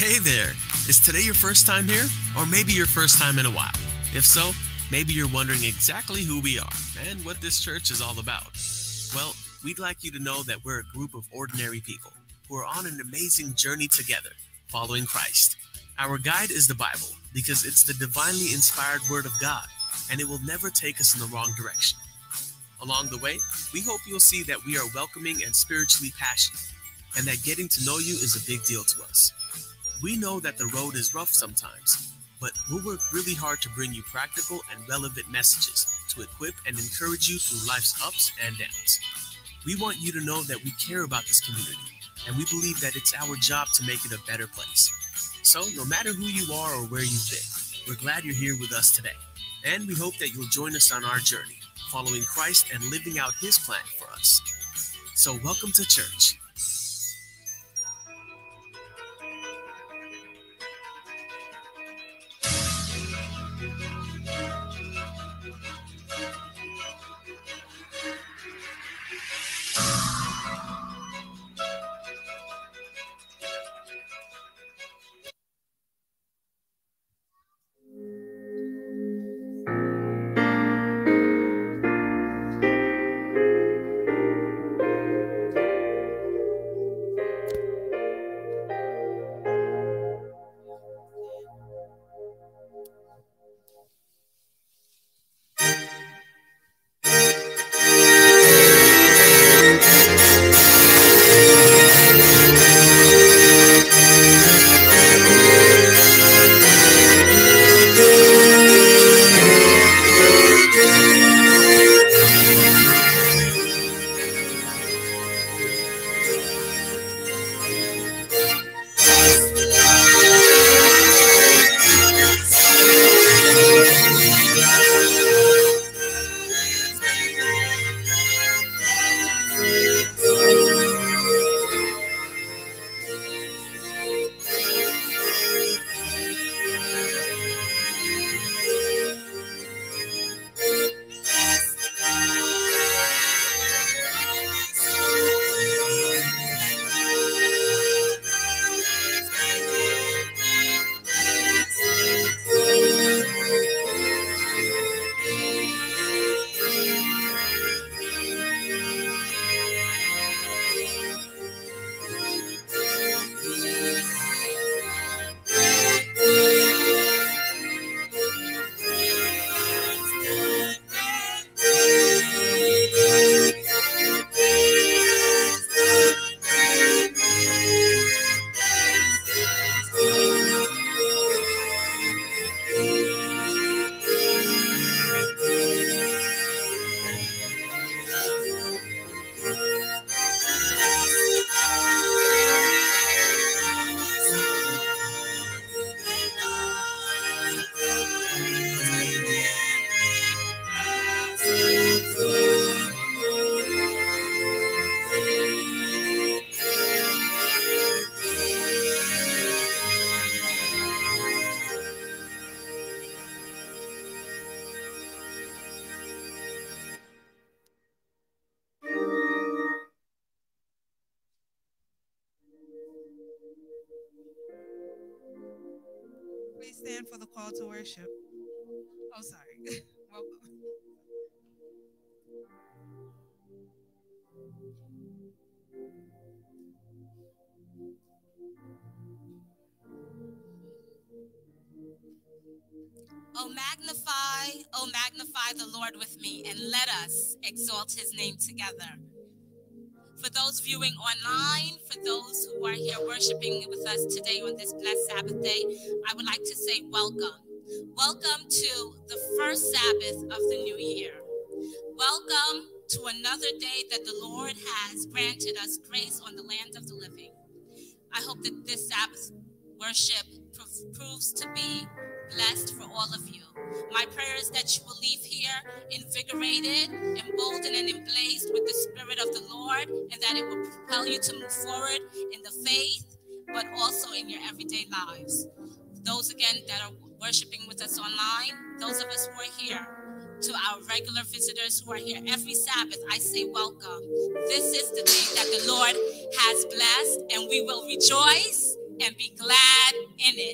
Hey there! Is today your first time here? Or maybe your first time in a while? If so, maybe you're wondering exactly who we are and what this church is all about. Well, we'd like you to know that we're a group of ordinary people who are on an amazing journey together, following Christ. Our guide is the Bible because it's the divinely inspired Word of God, and it will never take us in the wrong direction. Along the way, we hope you'll see that we are welcoming and spiritually passionate, and that getting to know you is a big deal to us. We know that the road is rough sometimes, but we'll work really hard to bring you practical and relevant messages to equip and encourage you through life's ups and downs. We want you to know that we care about this community, and we believe that it's our job to make it a better place. So no matter who you are or where you've been, we're glad you're here with us today, and we hope that you'll join us on our journey, following Christ and living out His plan for us. So welcome to church. Please stand for the call to worship. Oh, sorry. Welcome. Oh magnify the Lord with me, and let us exalt His name together. For those viewing online, for those who are here worshiping with us today on this blessed Sabbath day, I would like to say welcome. Welcome to the first Sabbath of the new year. Welcome to another day that the Lord has granted us grace on the land of the living. I hope that this Sabbath worship proves to be blessed for all of you. My prayer is that you will leave here invigorated, emboldened, and emblazed with the Spirit of the Lord, and that it will propel you to move forward in the faith, but also in your everyday lives. Those, again, that are worshiping with us online, those of us who are here, to our regular visitors who are here every Sabbath, I say welcome. This is the day that the Lord has blessed, and we will rejoice and be glad in it.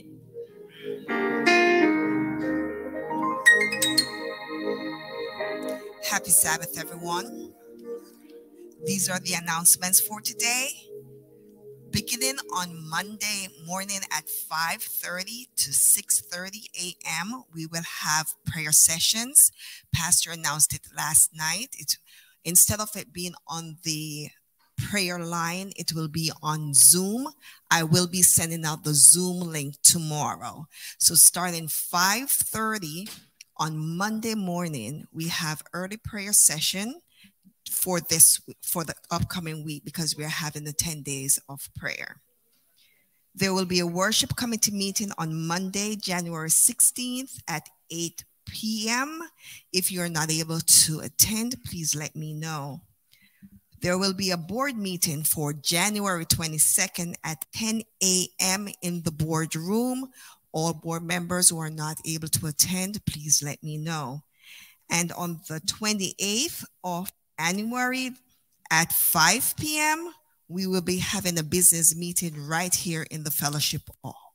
Happy Sabbath, everyone. These are the announcements for today. Beginning on Monday morning at 5:30 to 6:30 a.m., we will have prayer sessions. Pastor announced it last night. Instead of it being on the prayer line, it will be on Zoom. I will be sending out the Zoom link tomorrow. So starting 5:30 on Monday morning, we have early prayer session for the upcoming week, because we are having the 10 days of prayer. There will be a worship committee meeting on Monday, January 16th at 8 p.m. If you're not able to attend, please let me know. There will be a board meeting for January 22nd at 10 a.m. in the boardroom. All board members who are not able to attend, please let me know. And on the 28th of January at 5 p.m., we will be having a business meeting right here in the fellowship hall.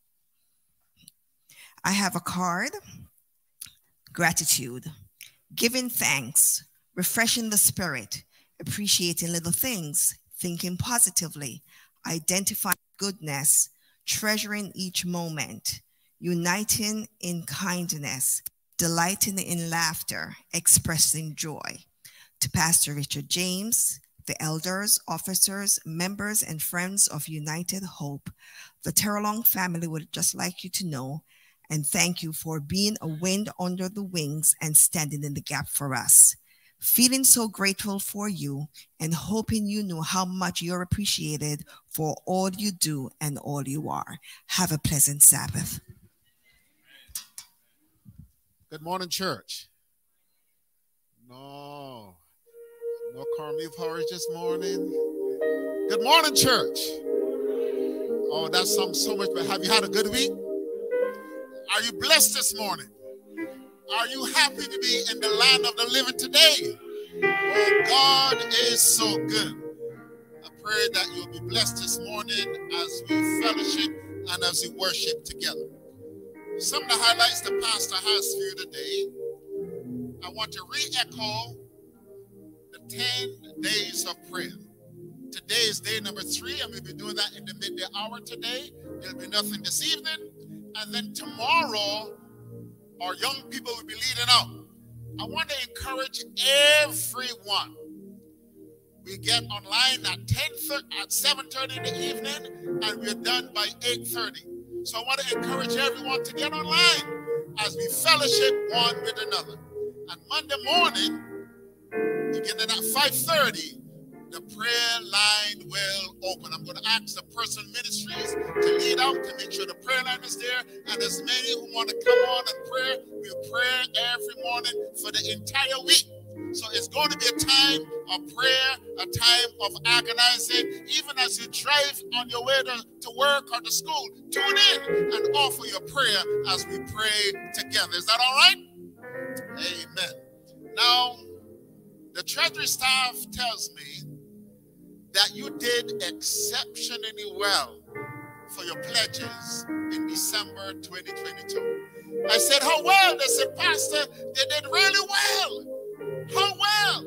I have a card. Gratitude, giving thanks, refreshing the spirit, appreciating little things, thinking positively, identifying goodness, treasuring each moment, uniting in kindness, delighting in laughter, expressing joy. To Pastor Richard James, the elders, officers, members, and friends of United Hope, the Terrelong family would just like you to know and thank you for being a wind under the wings and standing in the gap for us. Feeling so grateful for you and hoping you know how much you're appreciated for all you do and all you are. Have a pleasant Sabbath. Good morning, church. No Carmel porridge this morning. Good morning, church. Oh, that sounds so much better. Have you had a good week? Are you blessed this morning? Are you happy to be in the land of the living today? Oh, God is so good. I pray that you'll be blessed this morning as we fellowship and as we worship together. Some of the highlights the pastor has for you today. I want to re-echo the 10 days of prayer. Today is day number 3, and we'll be doing that in the midday hour today. There'll be nothing this evening. And then tomorrow, our young people will be leading out. I want to encourage everyone. We get online at 7:30 in the evening, and we're done by 8:30. So I want to encourage everyone to get online as we fellowship one with another. And Monday morning, beginning at 5:30, the prayer line will open. I'm going to ask the personal ministries to lead out to make sure the prayer line is there. And as many who want to come on and pray, we'll pray every morning for the entire week. So it's going to be a time of prayer, a time of agonizing. Even as you drive on your way to work or to school, tune in and offer your prayer as we pray together. Is that all right? Amen. Now, the treasury staff tells me that you did exceptionally well for your pledges in December 2022. I said, how well? They said, Pastor, they did really well. How well?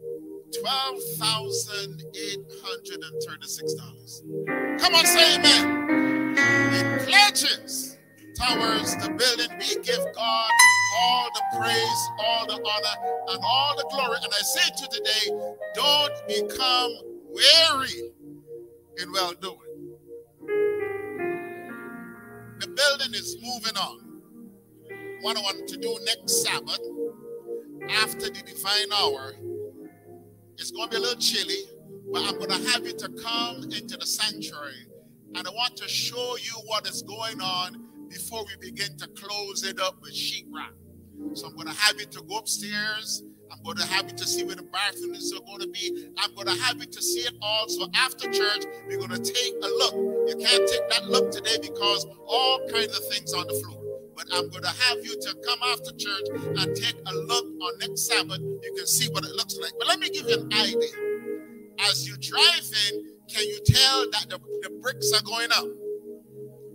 $12,836. Come on, say amen. In pledges towards the building, we give God all the praise, all the honor, and all the glory. And I say to you today, don't become weary in well-doing. The building is moving on. What I want to do next Sabbath, after the divine hour, it's going to be a little chilly, but I'm going to have you to come into the sanctuary, and I want to show you what is going on before we begin to close it up with sheetrock. So I'm going to have you to go upstairs. I'm going to have you to see where the bathrooms are going to be. I'm going to have you to see it all. So after church, we're going to take a look. You can't take that look today because all kinds of things on the floor. But I'm going to have you to come after church and take a look on next Sabbath. You can see what it looks like. But let me give you an idea. As you drive in, can you tell that the bricks are going up?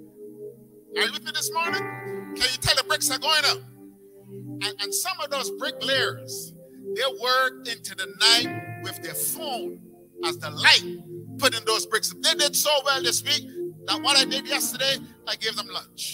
Are you with me this morning? Can you tell the bricks are going up? And some of those bricklayers, they work into the night with their phone as the light, putting those bricks. They did so well this week that what I did yesterday, I gave them lunch.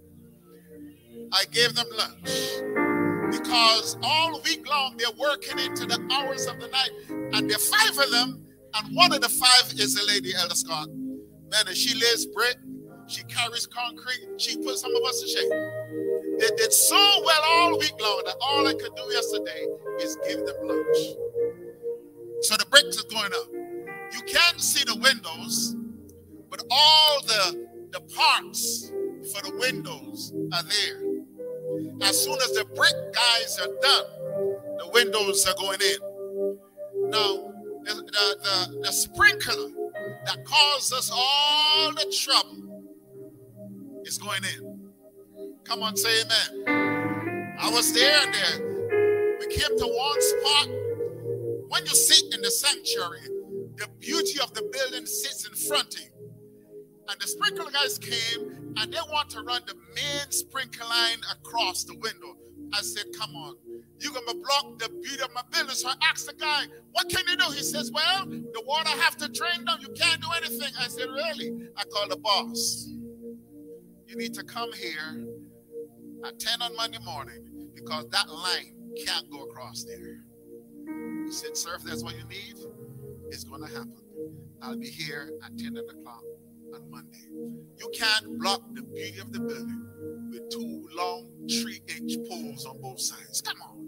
I gave them lunch. Because all week long, they're working into the hours of the night. And there are 5 of them, and one of the 5 is the lady, Elder Scott. Man, and she lays brick, she carries concrete, she puts some of us to shame. They did so well all week long that all I could do yesterday is give them lunch. So the bricks are going up. You can't see the windows, but all the parts for the windows are there. As soon as the brick guys are done, the windows are going in. Now, the sprinkler that caused us all the trouble is going in. Come on, say amen. I was there and we came to one spot. When you sit in the sanctuary, the beauty of the building sits in front of you. And the sprinkler guys came and they want to run the main sprinkler line across the window. I said, come on, you're going to block the beauty of my building. So I asked the guy, what can you do? He says, well, the water have to drain down. You can't do anything. I said, really? I called the boss. You need to come here at 10 on Monday morning because that line can't go across there. He said, sir, if that's what you need, it's going to happen. I'll be here at 10 o'clock on Monday. You can't block the beauty of the building with 2 long 3-inch poles on both sides. Come on.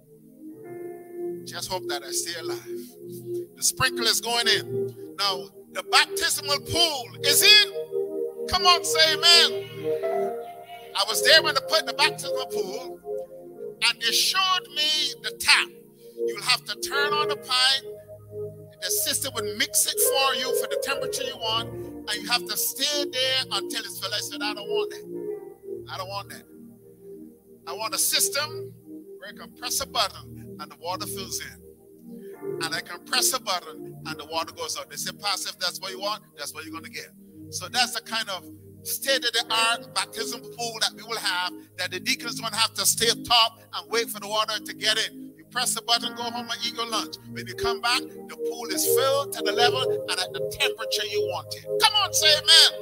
Just hope that I stay alive. The sprinkler is going in. Now, the baptismal pool is in. Come on, say amen. I was there when they put the baptismal pool, and they showed me the tap. You'll have to turn on the pipe. The sister would mix it for you for the temperature you want, and you have to stay there until it's filled. I said, I don't want that. I don't want that. I want a system where I can press a button and the water fills in. And I can press a button and the water goes out. They said, Pastor, if that's what you want, that's what you're going to get. So that's the kind of state-of-the-art baptism pool that we will have, that the deacons don't have to stay up top and wait for the water to get in. You press the button, go home and eat your lunch. When you come back, the pool is filled to the level and at the temperature you want it. Come on, say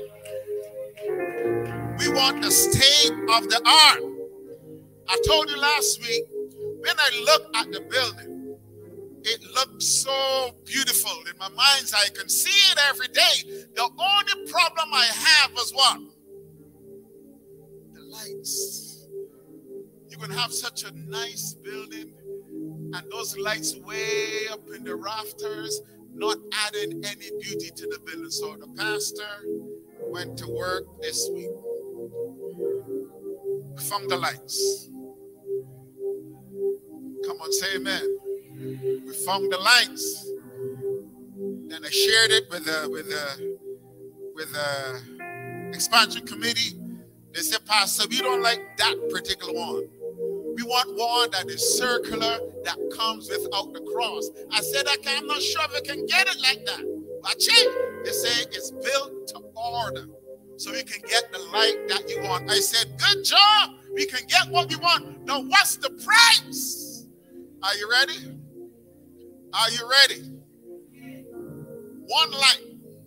amen. We want the state of the art. I told you last week, when I look at the building, it looks so beautiful. In my mind's eye, I can see it every day. The only problem I have was what? The lights. You can have such a nice building and those lights way up in the rafters, not adding any beauty to the building. So the pastor went to work this week. From the lights. Come on, say amen. We found the lights. Then I shared it with the expansion committee. They said, Pastor, we don't like that particular one. We want one that is circular, that comes without the cross. I said, I'm not sure if I can get it like that. Watch it. They say it's built to order, so we can get the light that you want. I said, good job. We can get what we want. Now, what's the price? Are you ready? Are you ready? One light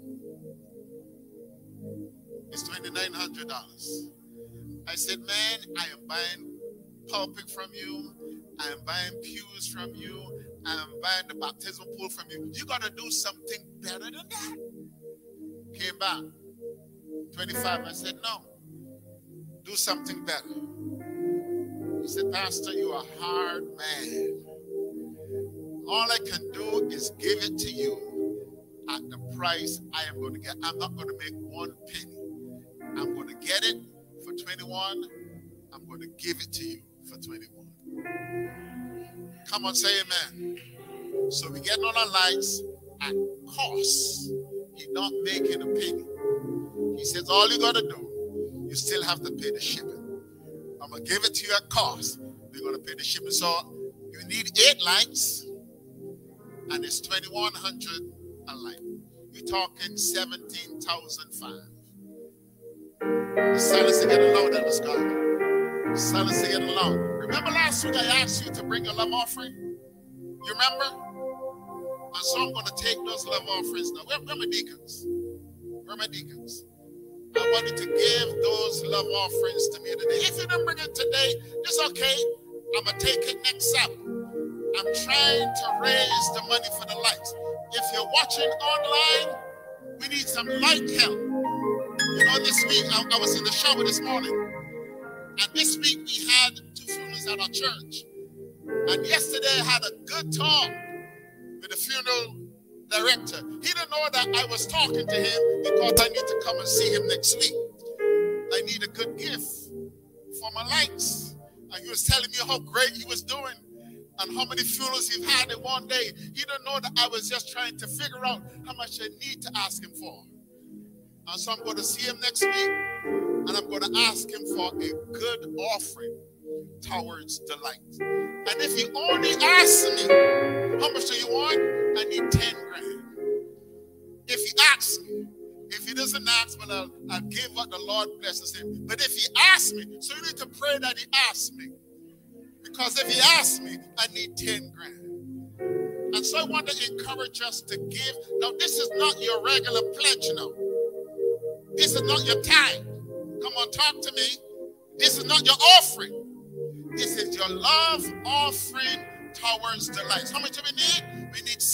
is $2,900. I said, man, I am buying pulpit from you. I am buying pews from you. I am buying the baptismal pool from you. You got to do something better than that. Came back. 25. I said, no. Do something better. He said, Pastor, you are a hard man. All I can do is give it to you at the price I am going to get. I'm not going to make 1 penny. I'm going to get it for 21. I'm going to give it to you for 21. Come on, say amen. So we getting on our lights at cost. He's not making a penny. He says, all you got to do, you still have to pay the shipping. I'm going to give it to you at cost. We're going to pay the shipping. So you need 8 lights, and it's $2,100 a light. You're talking $17,500. The silence is getting loud, Elder Scott. The silence is getting loud. Remember last week I asked you to bring a love offering? You remember? And so I'm going to take those love offerings now. Where are my deacons? Where are my deacons? I want you to give those love offerings to me today. If you don't bring it today, it's okay. I'm going to take it next Sabbath. I'm trying to raise the money for the lights. If you're watching online, we need some light help. You know, this week, I was in the shower this morning. And this week, we had 2 funerals at our church. And yesterday, I had a good talk with the funeral director. He didn't know that I was talking to him because I need to come and see him next week. I need a good gift for my lights. And he was telling me how great he was doing and how many funerals he had in one day. He didn't know that I was just trying to figure out how much I need to ask him for. And so I'm going to see him next week, and I'm going to ask him for a good offering towards the light. And if he only asks me, how much do you want? I need 10 grand. If he asks me, if he doesn't ask, well, I'll give what the Lord blesses him. But if he asks me, so you need to pray that he asks me. Because if he asks me, I need 10 grand. And so I want to encourage us to give. Now, this is not your regular pledge now. This is not your tithe. Come on, talk to me. This is not your offering. This is your love offering towards the lights. How much do we need? We need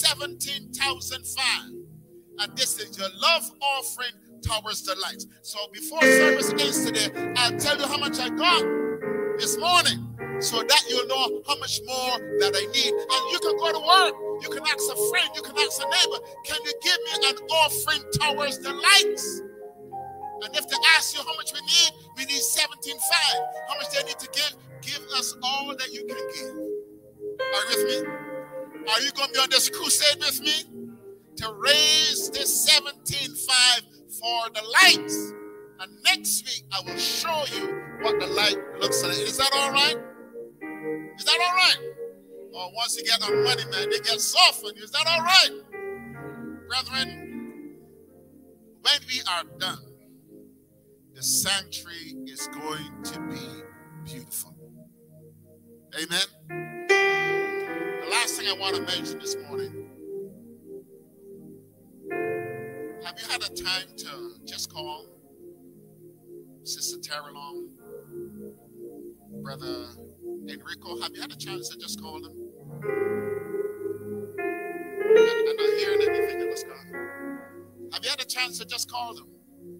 17,005. And this is your love offering towards the lights. So before service ends today, I'll tell you how much I got this morning so that you'll know how much more that I need. And you can go to work. You can ask a friend. You can ask a neighbor. Can you give me an offering towards the lights? And if they ask you how much we need 17,500. How much they need to give? Give us all that you can give. Are you with me? Are you going to be on this crusade with me? To raise this 17,500 for the lights. And next week, I will show you what the light looks like. Is that all right? Is that all right? Or once you get on money, man, they get softened. Is that all right? Brethren, when we are done, the sanctuary is going to be beautiful. Amen? The last thing I want to mention this morning, have you had a time to just call Sister Terry Long, Brother Enrico? Have you had a chance to just call them? I'm not hearing anything in this car. Have you had a chance to just call them?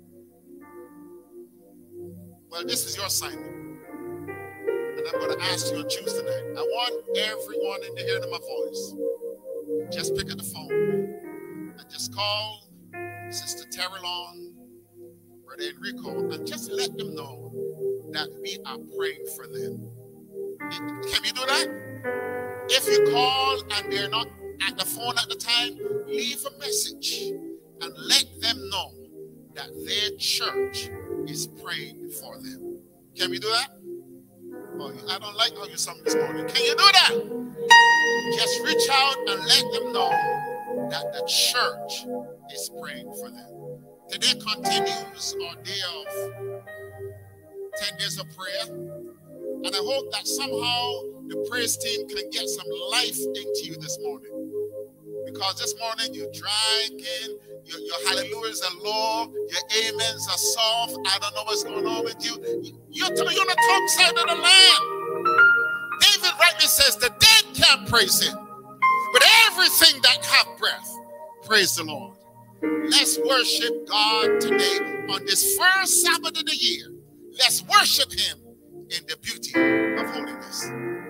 Well, this is your assignment. And I'm going to ask you on Tuesday night. I want everyone in the hearing of my voice. Just pick up the phone and just call Sister Terry Long, Brother Enrico, and just let them know that we are praying for them. Can you do that? If you call and they're not at the phone at the time, leave a message and let them know that their church is praying for them. Can we do that? Oh, I don't like how you sound this morning. Can you do that? Just reach out and let them know that the church is praying for them. Today continues our day of 10 days of prayer. And I hope that somehow the praise team can get some life into you this morning. Because this morning you're drinking, your hallelujahs are low, your amens are soft. I don't know what's going on with you. You're on the top side of the land. David rightly says the dead can't praise him. But everything that have breath, praise the Lord. Let's worship God today on this first Sabbath of the year. Let's worship him in the beauty of holiness.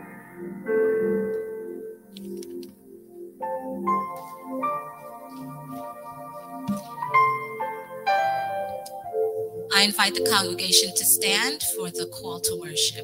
I invite the congregation to stand for the call to worship.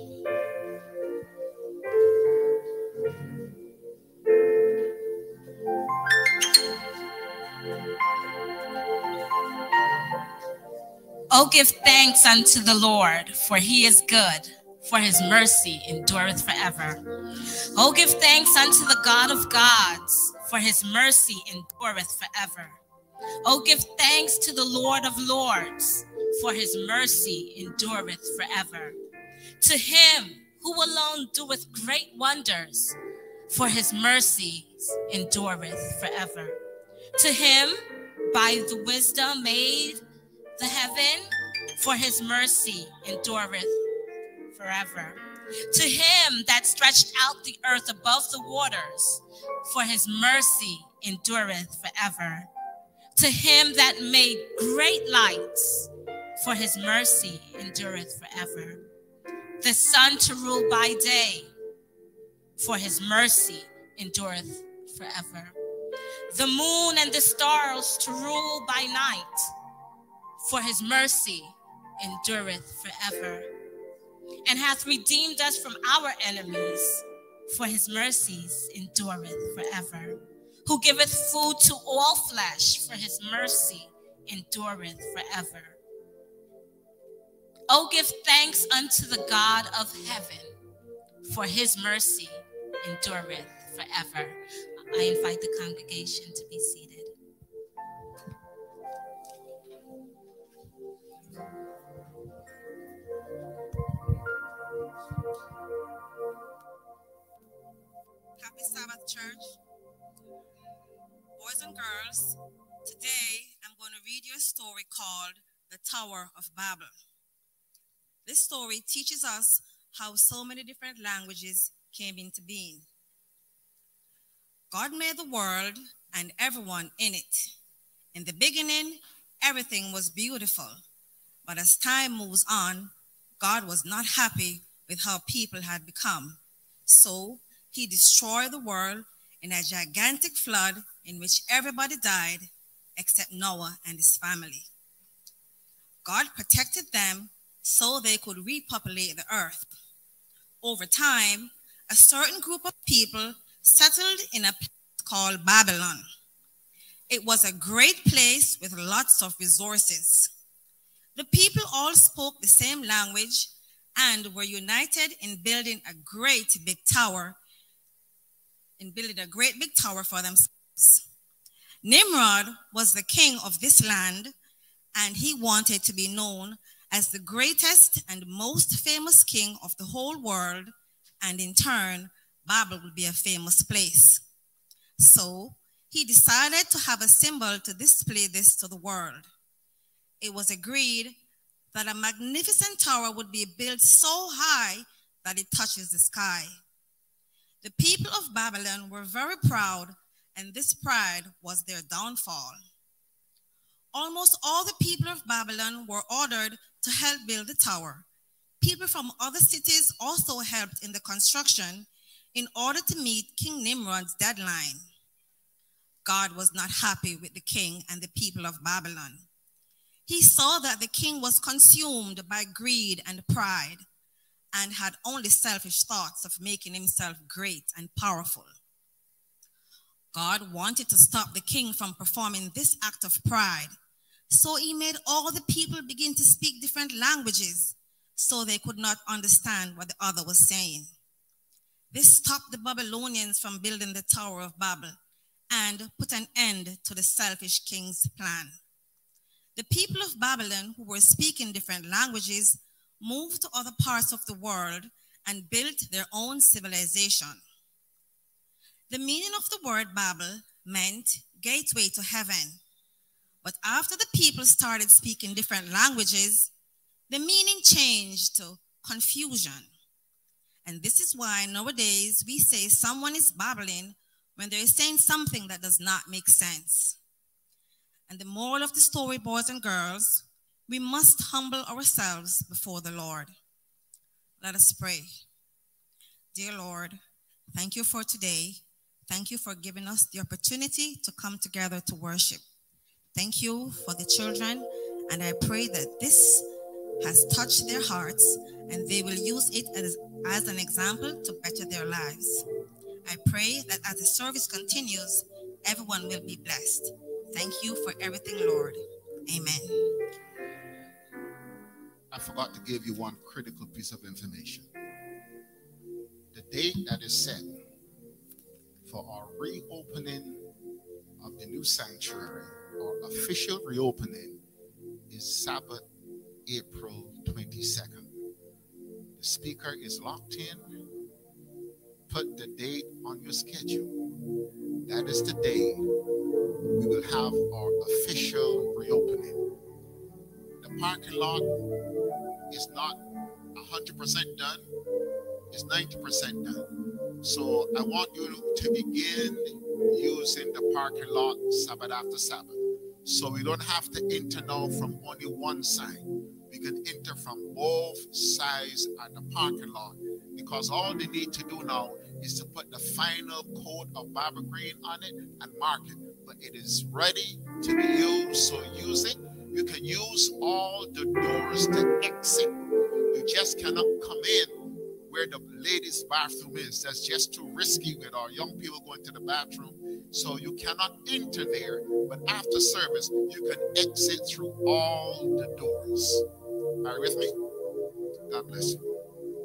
Oh, give thanks unto the Lord, for he is good, for his mercy endureth forever. Oh, give thanks unto the God of gods, for his mercy endureth forever. Oh, give thanks to the Lord of lords, for his mercy endureth forever. To him who alone doeth great wonders, for his mercies endureth forever. To him by the wisdom made the heaven, for his mercy endureth forever. To him that stretched out the earth above the waters, for his mercy endureth forever. To him that made great lights, for his mercy endureth forever. The sun to rule by day, for his mercy endureth forever. The moon and the stars to rule by night, for his mercy endureth forever. And hath redeemed us from our enemies, for his mercies endureth forever. Who giveth food to all flesh, for his mercy endureth forever. O give thanks unto the God of heaven, for his mercy endureth forever. I invite the congregation to be seated. Happy Sabbath, church. Boys and girls, today I'm going to read you a story called The Tower of Babel. This story teaches us how so many different languages came into being. God made the world and everyone in it. In the beginning, everything was beautiful. But as time moves on, God was not happy with how people had become. So he destroyed the world in a gigantic flood in which everybody died except Noah and his family. God protected them so they could repopulate the earth. Over time, a certain group of people settled in a place called Babylon. It was a great place with lots of resources. The people all spoke the same language and were united in building a great big tower for themselves. Nimrod was the king of this land, and he wanted to be known as the greatest and most famous king of the whole world, and in turn, Babel would be a famous place. So he decided to have a symbol to display this to the world. It was agreed that a magnificent tower would be built so high that it touches the sky. The people of Babylon were very proud, and this pride was their downfall. Almost all the people of Babylon were ordered to help build the tower. People from other cities also helped in the construction in order to meet King Nimrod's deadline. God was not happy with the king and the people of Babylon. He saw that the king was consumed by greed and pride and had only selfish thoughts of making himself great and powerful. God wanted to stop the king from performing this act of pride, so he made all the people begin to speak different languages so they could not understand what the other was saying. This stopped the Babylonians from building the Tower of Babel and put an end to the selfish king's plan. The people of Babylon who were speaking different languages moved to other parts of the world and built their own civilization. The meaning of the word Babel meant gateway to heaven. But after the people started speaking different languages, the meaning changed to confusion. And this is why nowadays we say someone is babbling when they're saying something that does not make sense. And the moral of the story, boys and girls, we must humble ourselves before the Lord. Let us pray. Dear Lord, thank you for today. Thank you for giving us the opportunity to come together to worship. Thank you for the children, and I pray that this has touched their hearts and they will use it as an example to better their lives. I pray that as the service continues, everyone will be blessed. Thank you for everything, Lord. Amen. I forgot to give you one critical piece of information. The date that is set for our reopening of the new sanctuary, or official reopening, is Sabbath, April 22nd. The speaker is locked in. Put the date on your schedule. That is the day we will have our official reopening. The parking lot is not 100% done. It's 90% done. So I want you to begin using the parking lot Sabbath after Sabbath. So we don't have to enter now from only one side. We can enter from both sides at the parking lot, because all they need to do now is to put the final coat of Bible green on it and mark it. But it is ready to be used, so use it. You can use all the doors to exit. You just cannot come in where the ladies' bathroom is. That's just too risky with our young people going to the bathroom. So you cannot enter there. But after service, you can exit through all the doors. Are you with me? God bless you.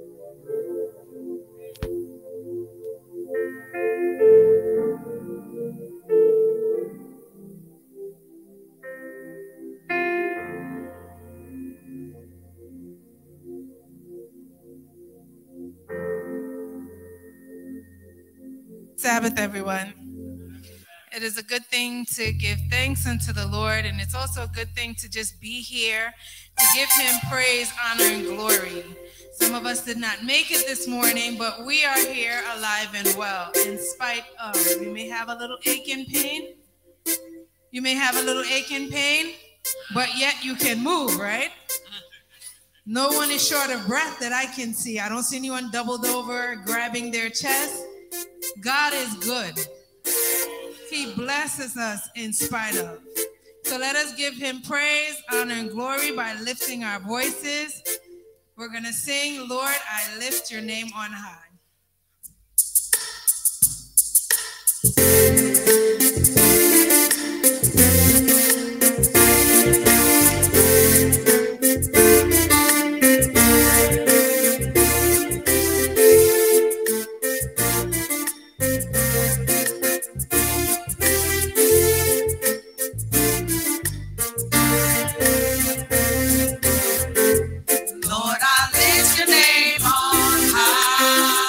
Sabbath, everyone. It is a good thing to give thanks unto the Lord, and it's also a good thing to just be here to give him praise, honor, and glory. Some of us did not make it this morning, but we are here alive and well, in spite of. You may have a little ache and pain. You may have a little ache and pain, but yet you can move, right? No one is short of breath that I can see. I don't see anyone doubled over, grabbing their chest. God is good. He blesses us in spite of. So let us give him praise, honor, and glory by lifting our voices. We're going to sing, Lord, I lift your name on high. Lord, I lift your name on high.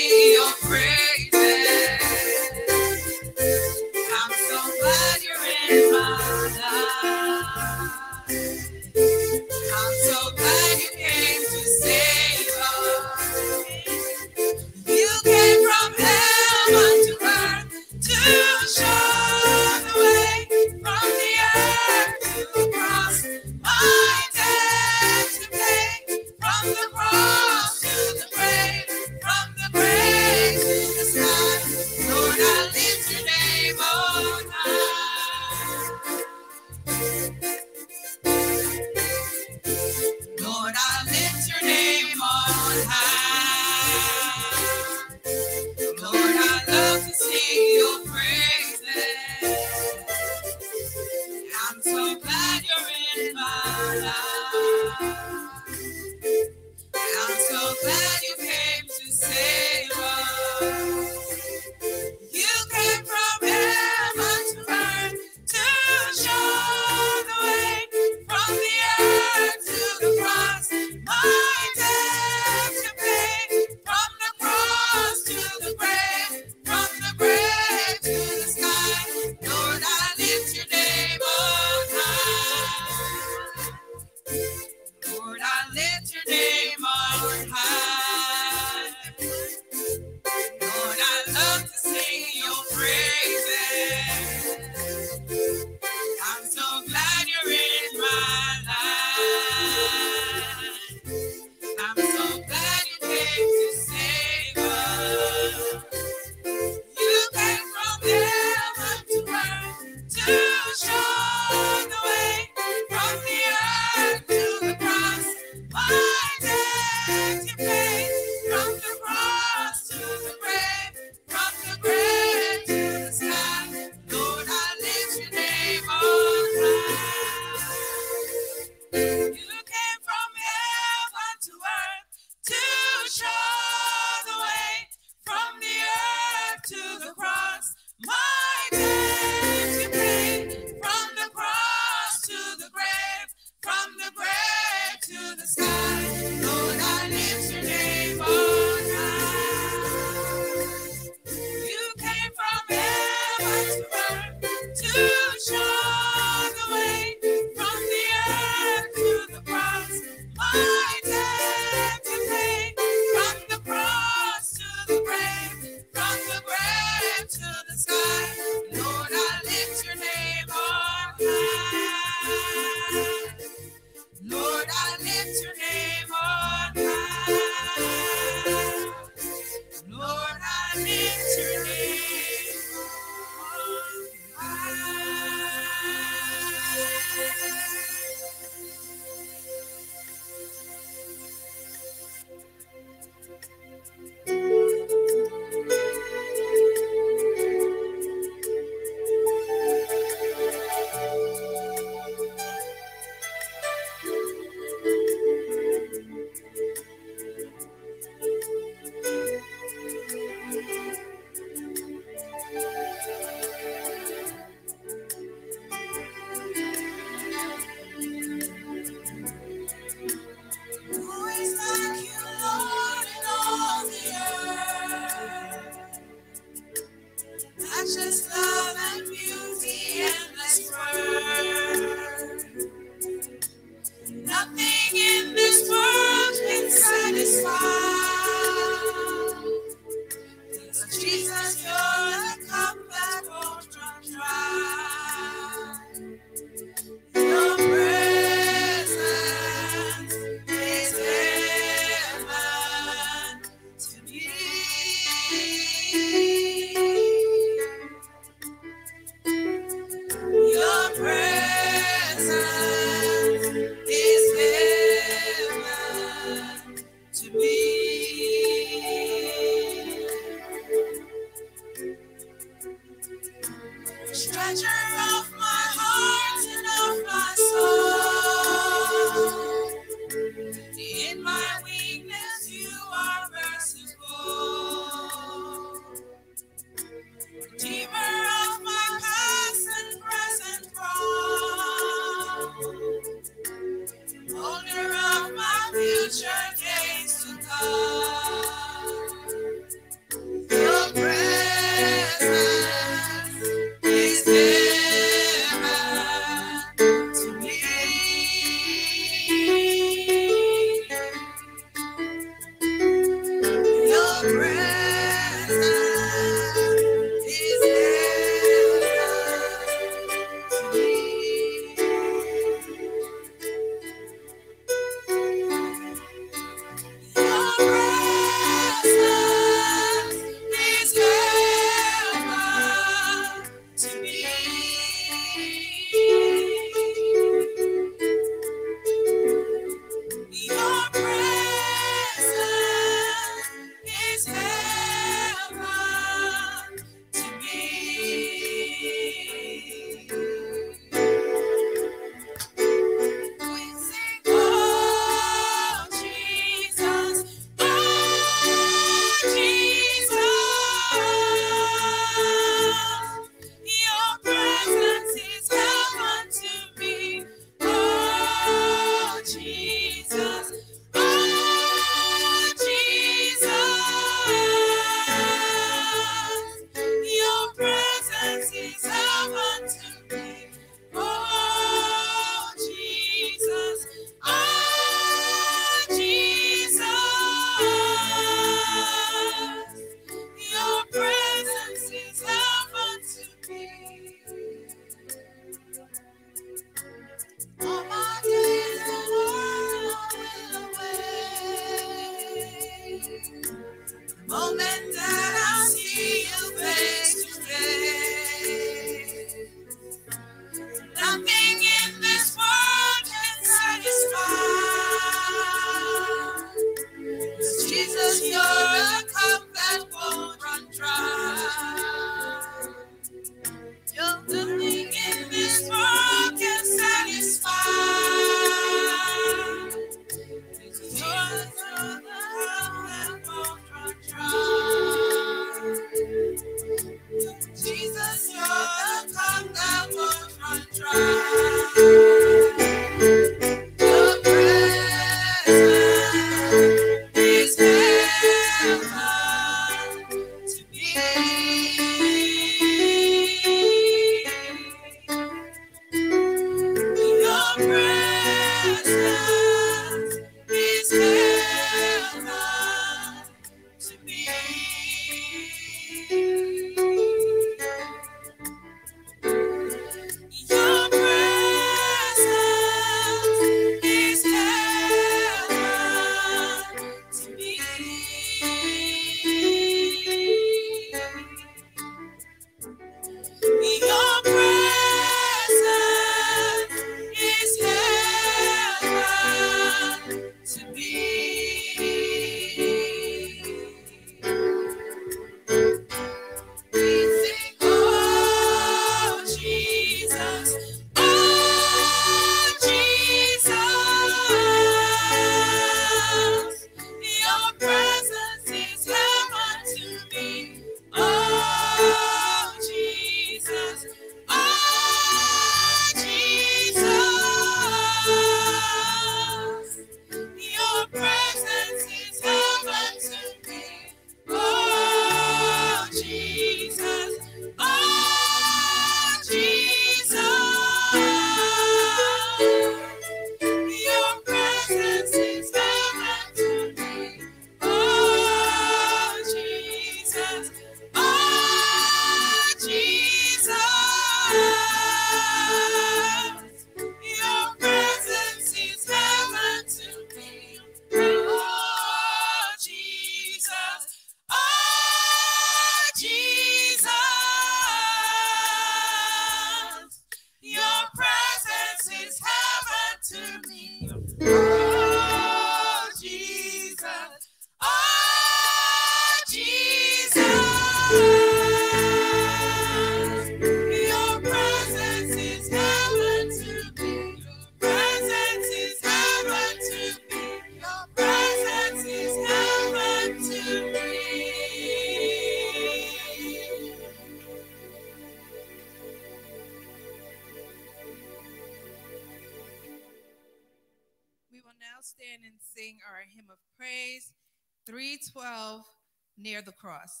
now stand and sing our hymn of praise, 312, Near the Cross.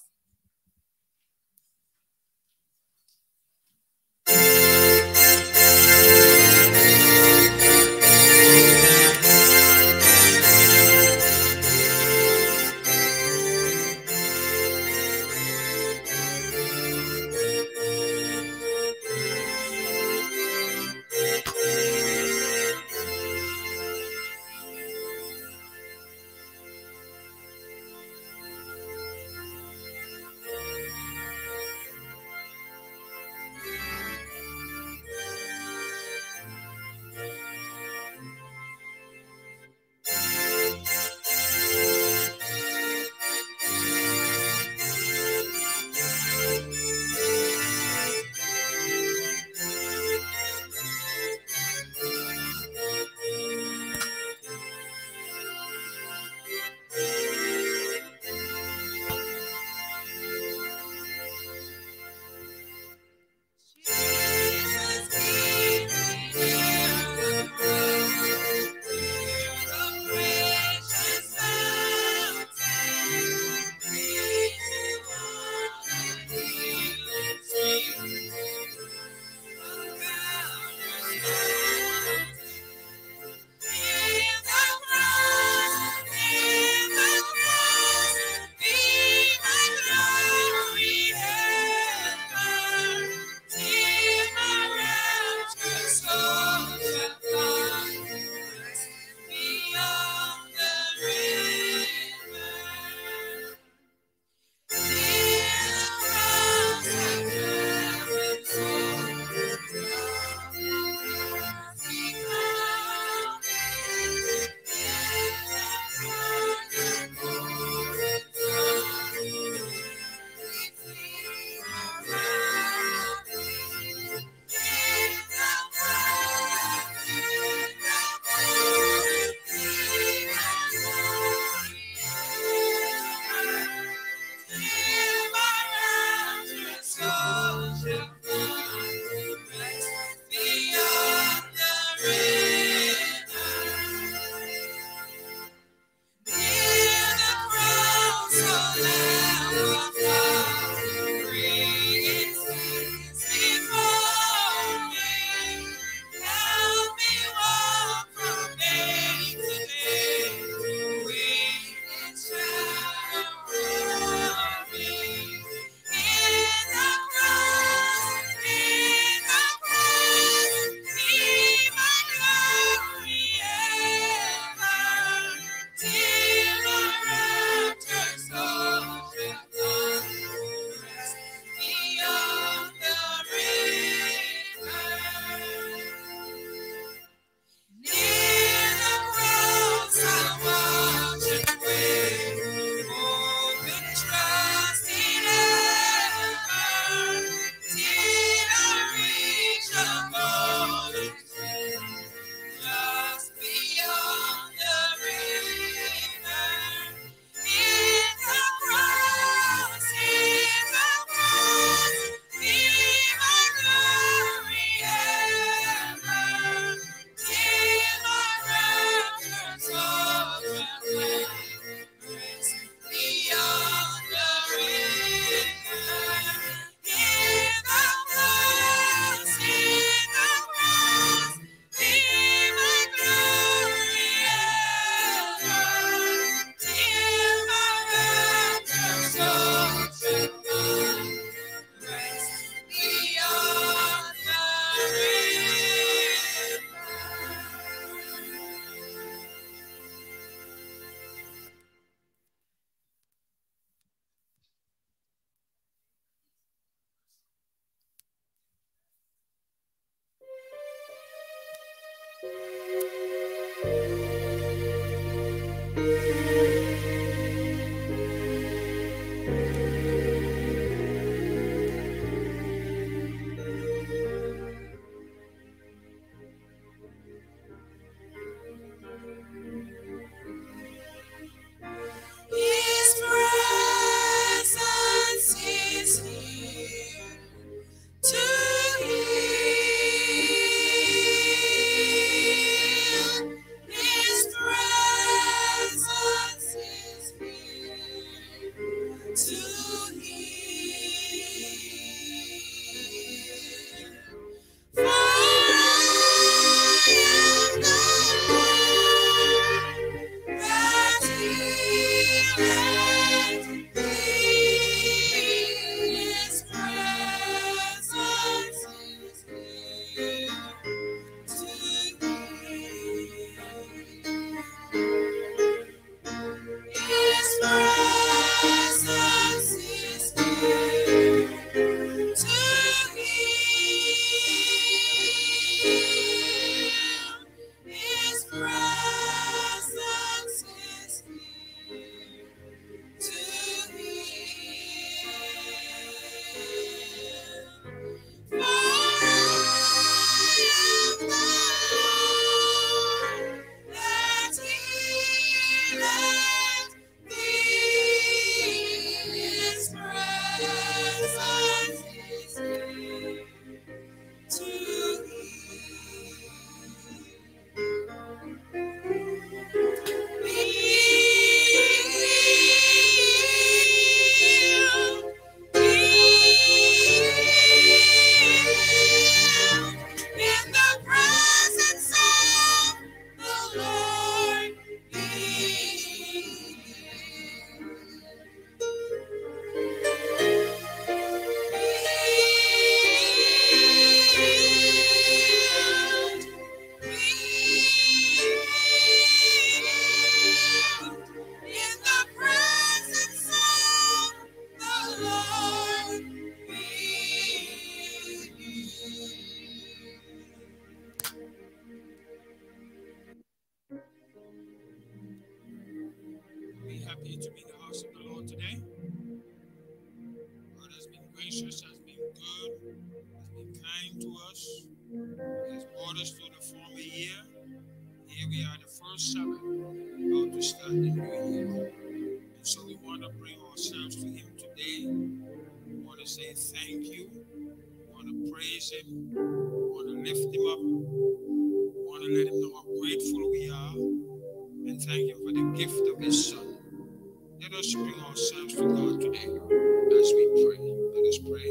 has been gracious, has been good, has been kind to us. He has brought us through the former year. Here we are, the first Sabbath, about to start the new year. And so we want to bring ourselves to Him today. We want to say thank you. We want to praise Him. We want to lift Him up. We want to let Him know how grateful we are. And thank Him for the gift of His Son. Let us bring ourselves to God today as we pray. Let us pray.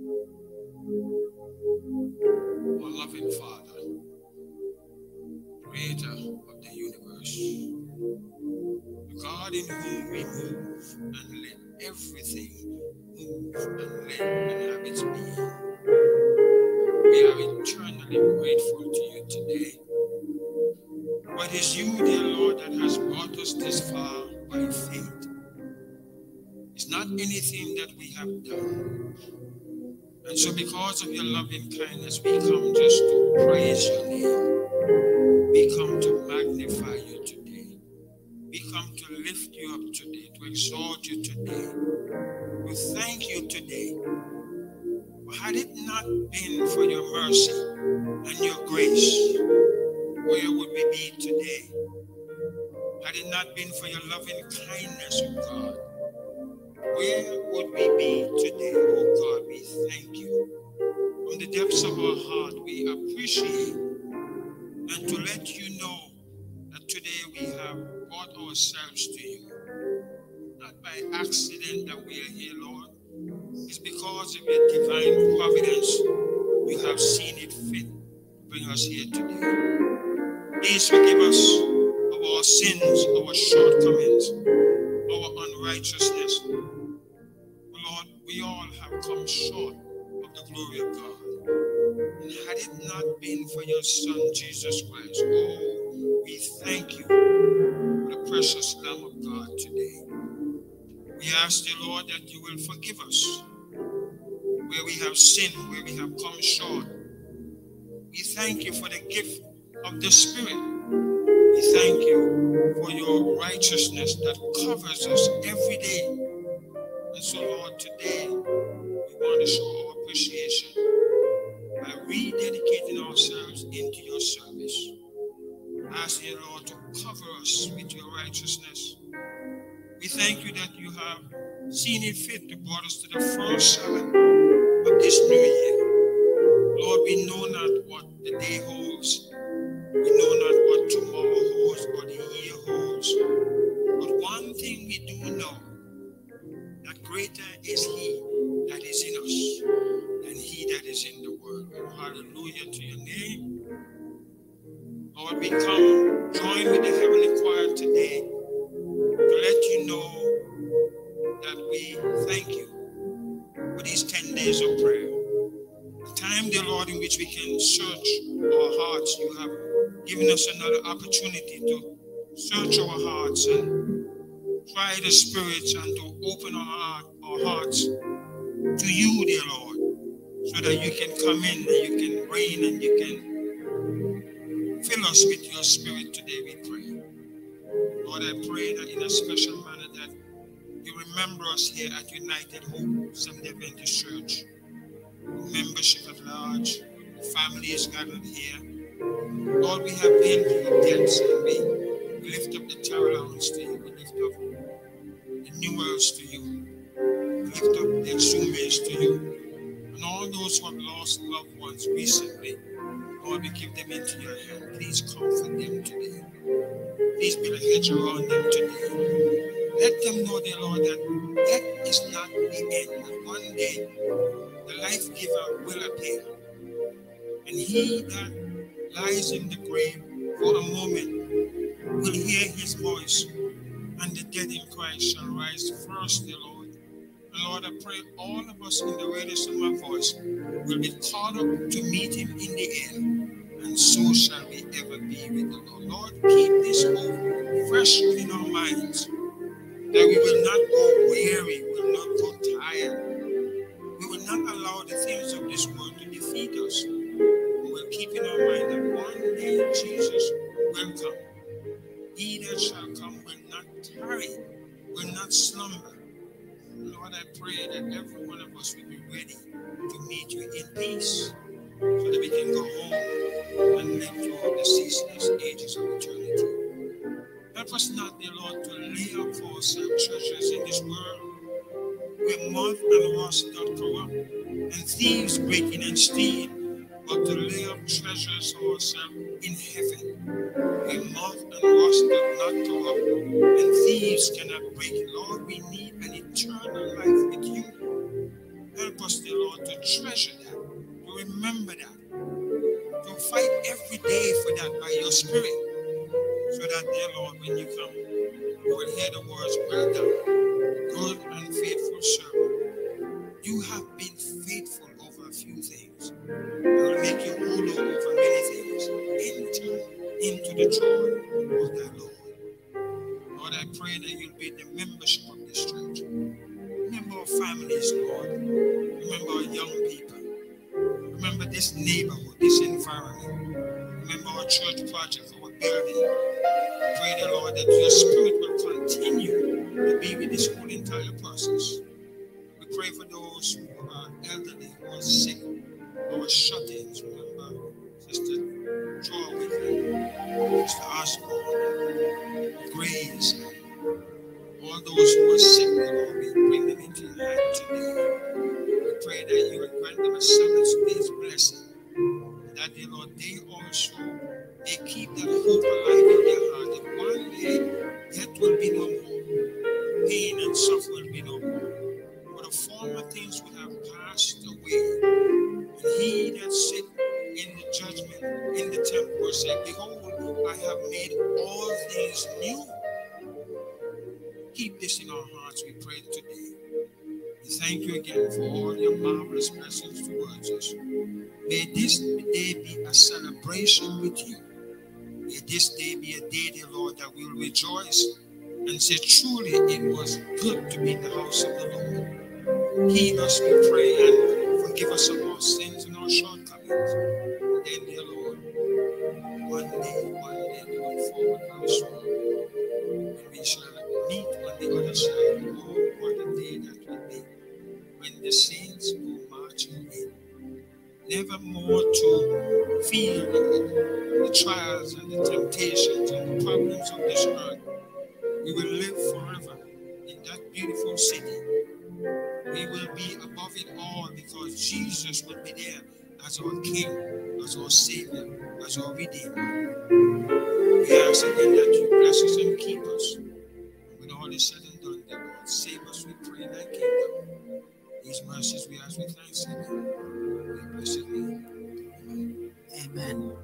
Our loving Father, Creator of the universe, the God in whom we move and let everything move and live and have its being. We are eternally grateful to you today. For it is you, dear Lord, that has brought us this far by faith. It's not anything that we have done. And so because of your loving kindness, we come just to praise your name. We come to magnify you today. We come to lift you up today, to exalt you today. We thank you today. For had it not been for your mercy and your grace, where would we be today? Had it not been for your loving kindness, oh God, where would we be today? Oh God, we thank you. From the depths of our heart, we appreciate and to let you know that today we have brought ourselves to you. Not by accident that we are here, Lord. It's because of your divine providence you have seen it fit to bring us here today. Please forgive us of our sins, our shortcomings, our unrighteousness. Lord, we all have come short of the glory of God. And had it not been for your Son, Jesus Christ, oh, we thank you for the precious Lamb of God today. We ask you, Lord, that you will forgive us where we have sinned, where we have come short. We thank you for the gift of the Spirit. We thank you for your righteousness that covers us every day. And so, Lord, today we want to show our appreciation by rededicating ourselves into your service. Asking you, Lord, to cover us with your righteousness. We thank you that you have seen it fit to bring us to the first Sabbath of this new year. Lord, we know not what the day holds. We know not what tomorrow holds or the year holds. But one thing we do know, that greater is he that is in us than he that is in the world. Oh, hallelujah to your name. Lord, we come join with the heavenly choir today to let you know that we thank you for these 10 days of prayer. The time, dear Lord, in which we can search our hearts. You have given us another opportunity to search our hearts and try the spirits and to open our hearts to you, dear Lord, so that you can come in and you can reign and you can fill us with your spirit today, we pray. Lord, I pray that in a special manner that you remember us here at United Hope Seventh-day Adventist Church. Membership at large, the families gathered here. Lord, we have been through the depths and we lift up the Tarallowans to you. We lift up the Newells to you. We lift up the Exumes to you. And all those who have lost loved ones recently, Lord, we give them into your hand. Please comfort them today. Please build a hedge around them today. Let them know, dear Lord, that death is not the end. That one day, the life giver will appear. And he that lies in the grave for a moment will hear his voice, and the dead in Christ shall rise first, dear Lord. And Lord, I pray all of us in the radius of my voice will be caught up to meet him in the air, and so shall we ever be with the Lord. Lord, keep this hope fresh within our minds, that we will not go weary, we will not go tired. We will not allow the things of this world to defeat us. We will keep in our mind that one day Jesus will come. He that shall come will not tarry, will not slumber. Lord, Lord, I pray that every one of us will be ready to meet you in peace so that we can go home and live through the ceaseless ages of eternity. Help us not, dear Lord, to lay up for ourselves treasures in this world where moth and rust doth corrupt and thieves break in and steal, but to lay up treasures for ourselves in heaven where moth and rust doth not corrupt and thieves cannot break. Lord, we need an eternal life with you. Help us, dear Lord, to treasure that, to remember that, to fight every day for that by your Spirit, so that, dear Lord, when you come, you will hear the words, well done, good and faithful servant. You have been faithful over a few things. I will make you ruler over many things. Enter into the joy of thy Lord. Lord, I pray that you'll be the membership of this church. Remember our families, Lord. Remember our young people. Remember this neighborhood, this environment. Remember our church project, our building. Pray, the Lord, that your Spirit will continue to be with this whole entire process. We pray for those who are elderly, who are sick, who are shut-ins. Remember Sister Joy, Sister Osborne, Grace, all those who are sick, Lord, we bring them into your hand today. We pray that you will grant them a Sabbath day's blessing. That, dear Lord, they also, they keep that hope alive in their heart that one day death will be no more, pain and suffering will be no more. For the former things will have passed away. And he that sit in the judgment in the temple will say, behold, I have made all things new. Keep this in our hearts, we pray today. We thank you again for all your marvelous blessings towards us. May this day be a celebration with you. May this day be a day, dear Lord, that we will rejoice and say, truly it was good to be in the house of the Lord. Heal us, we pray, and forgive us of our sins and our shortcomings. And then, dear Lord, one day, going forward very soon, and we shall meet on the other side. Oh, what a day that will be, when the saints go marching in. Never more to feel the trials and the temptations and the problems of this earth. We will live forever in that beautiful city. We will be above it all because Jesus will be there as our King, as our Savior, as our Redeemer. We ask again that you bless us and keep us. When all is said and done, dear Lord, save us, we pray, in thy kingdom. These mercies we ask with thanksgiving. In blessed name. Amen.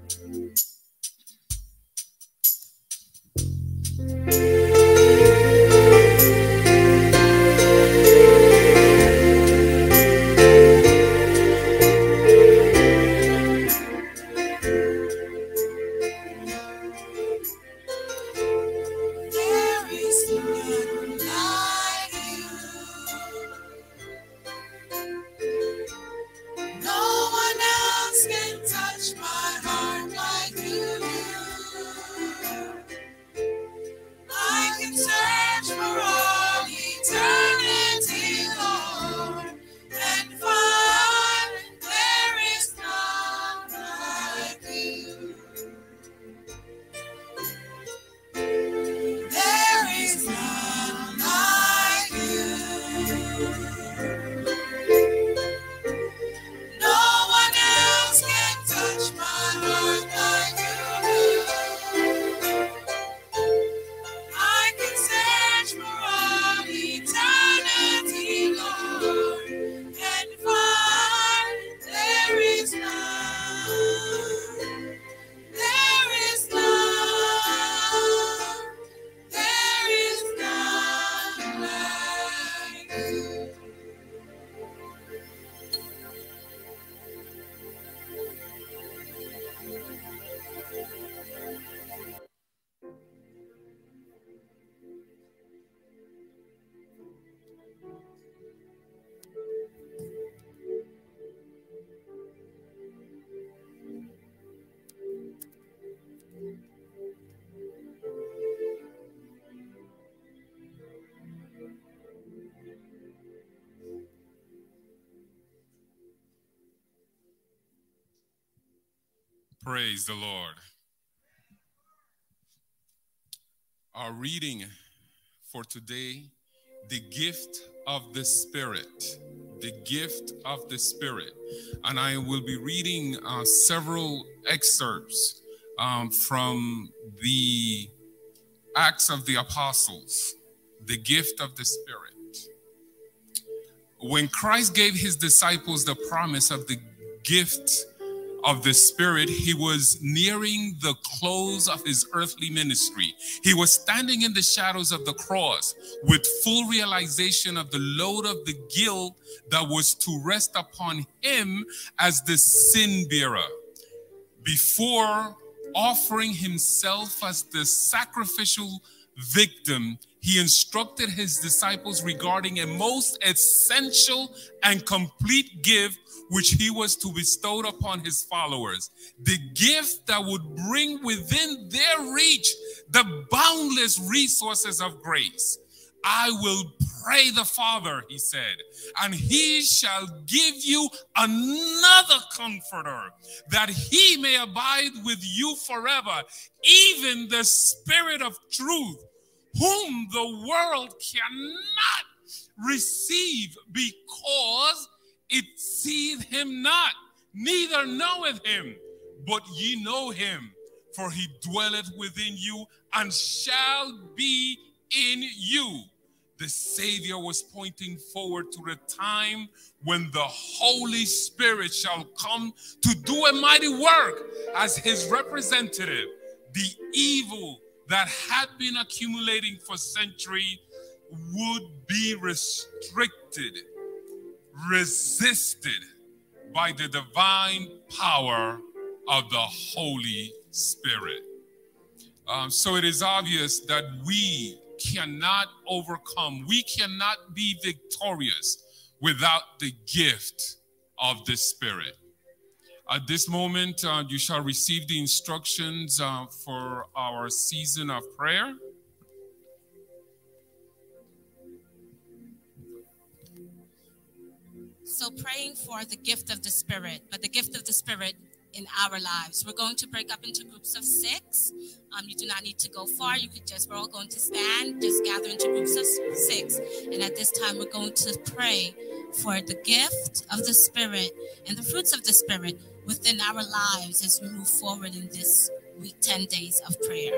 No one else can touch my heart Praise the Lord. Our reading for today, the gift of the Spirit. The gift of the Spirit. And I will be reading several excerpts from the Acts of the Apostles, the gift of the Spirit. When Christ gave his disciples the promise of the gift of the Spirit, he was nearing the close of his earthly ministry. He was standing in the shadows of the cross with full realization of the load of the guilt that was to rest upon him as the sin bearer. Before offering himself as the sacrificial victim, he instructed his disciples regarding a most essential and complete gift which he was to bestow upon his followers. The gift that would bring within their reach the boundless resources of grace. I will pray the Father, he said, and he shall give you another comforter, that he may abide with you forever, even the Spirit of truth, whom the world cannot receive because it seeth him not, neither knoweth him. But ye know him, for he dwelleth within you and shall be in you. The Savior was pointing forward to the time when the Holy Spirit shall come to do a mighty work as his representative. The evil that had been accumulating for centuries would be restricted, resisted by the divine power of the Holy Spirit. So it is obvious that we cannot overcome, we cannot be victorious without the gift of the Spirit. At this moment, you shall receive the instructions for our season of prayer. So praying for the gift of the Spirit, but the gift of the Spirit in our lives. We're going to break up into groups of 6. You do not need to go far. We're all going to stand, just gather into groups of 6. And at this time, we're going to pray for the gift of the Spirit and the fruits of the Spirit within our lives as we move forward in this week, 10 days of prayer.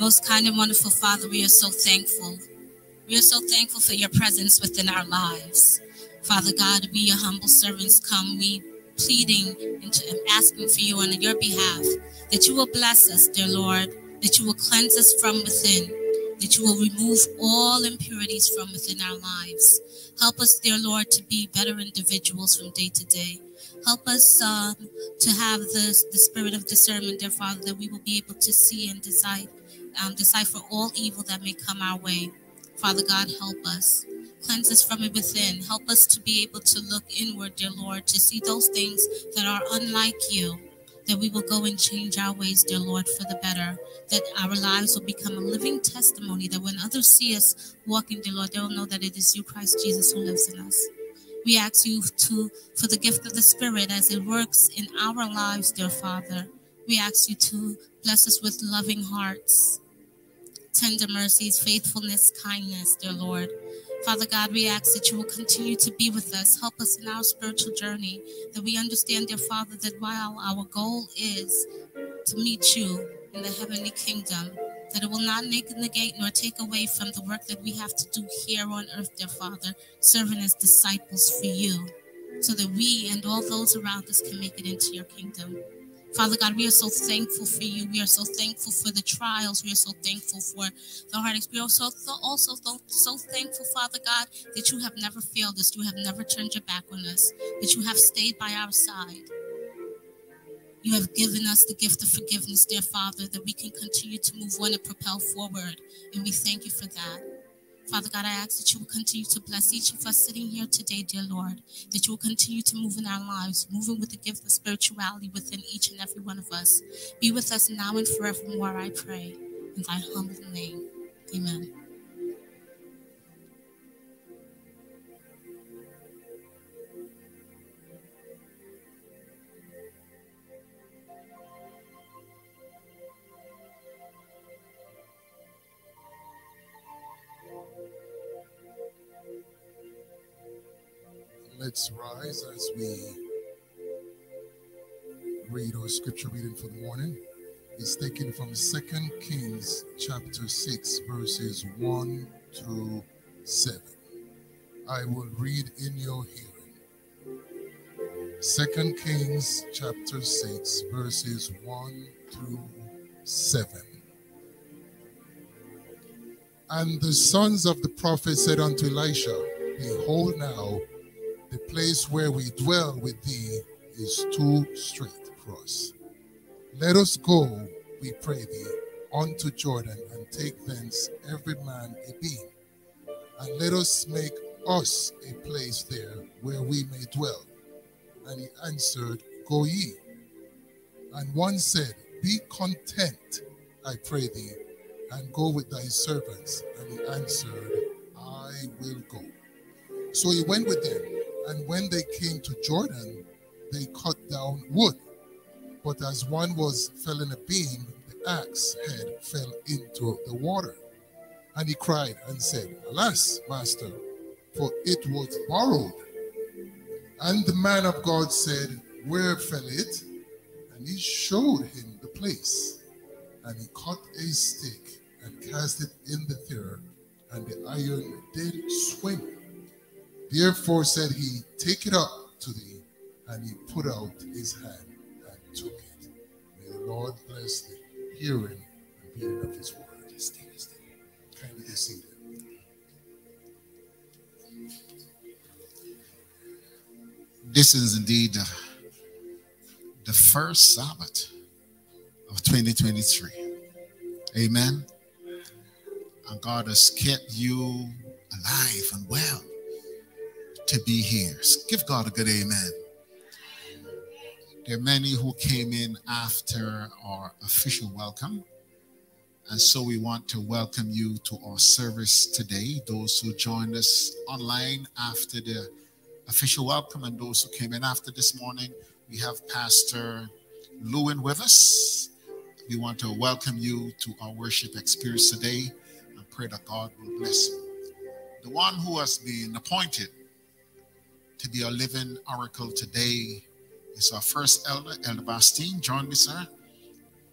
Most kind and wonderful Father, we are so thankful. We are so thankful for your presence within our lives. Father God, we, your humble servants, come, we pleading and asking for you on your behalf, that you will bless us, dear Lord, that you will cleanse us from within, that you will remove all impurities from within our lives. Help us, dear Lord, to be better individuals from day to day. Help us to have the spirit of discernment, dear Father, that we will be able to see and decipher all evil that may come our way. Father God, help us. Cleanse us from it within. Help us to be able to look inward, dear Lord, to see those things that are unlike you, that we will go and change our ways, dear Lord, for the better, that our lives will become a living testimony, that when others see us walking, dear Lord, they will know that it is you, Christ Jesus, who lives in us. We ask you for the gift of the Spirit as it works in our lives, dear Father. We ask you to bless us with loving hearts, tender mercies, faithfulness, kindness, dear Lord. Father God, we ask that you will continue to be with us. Help us in our spiritual journey, that we understand, dear Father, that while our goal is to meet you in the heavenly kingdom, that it will not negate nor take away from the work that we have to do here on earth, dear Father, serving as disciples for you, so that we and all those around us can make it into your kingdom. Father God, we are so thankful for you. We are so thankful for the trials. We are so thankful for the heartaches. We are also so thankful, Father God, that you have never failed us. You have never turned your back on us, that you have stayed by our side. You have given us the gift of forgiveness, dear Father, that we can continue to move on and propel forward. And we thank you for that. Father God, I ask that you will continue to bless each of us sitting here today, dear Lord, that you will continue to move in our lives, moving with the gift of spirituality within each and every one of us. Be with us now and forevermore, I pray. In thy humble name, amen. Let's rise as we read our scripture reading for the morning. It's taken from 2 Kings chapter 6, verses 1 to 7. I will read in your hearing. 2 Kings chapter 6, verses 1 to 7. And the sons of the prophet said unto Elisha, Behold now, the place where we dwell with thee is too straight for us. Let us go, we pray thee, unto Jordan, and take thence every man a beam, and let us make us a place there where we may dwell. And he answered, Go ye. And one said, Be content, I pray thee, and go with thy servants. And he answered, I will go. So he went with them. And when they came to Jordan, they cut down wood. But as one was felling a beam, the axe head fell into the water. And he cried and said, Alas, master, for it was borrowed. And the man of God said, Where fell it? And he showed him the place. And he cut a stick and cast it in the fire, and the iron did swing. Therefore said he, Take it up to thee. And he put out his hand and took it. May the Lord bless the hearing and reading of his word. Kindly be seated. This is indeed the first Sabbath of 2023. Amen. And God has kept you alive and well to be here. Give God a good amen. There are many who came in after our official welcome. And so we want to welcome you to our service today. Those who joined us online after the official welcome and those who came in after this morning, we have Pastor Lewin with us. We want to welcome you to our worship experience today and pray that God will bless you. The one who has been appointed to be our living oracle today is our first elder, Elder Bastine. Join me, sir.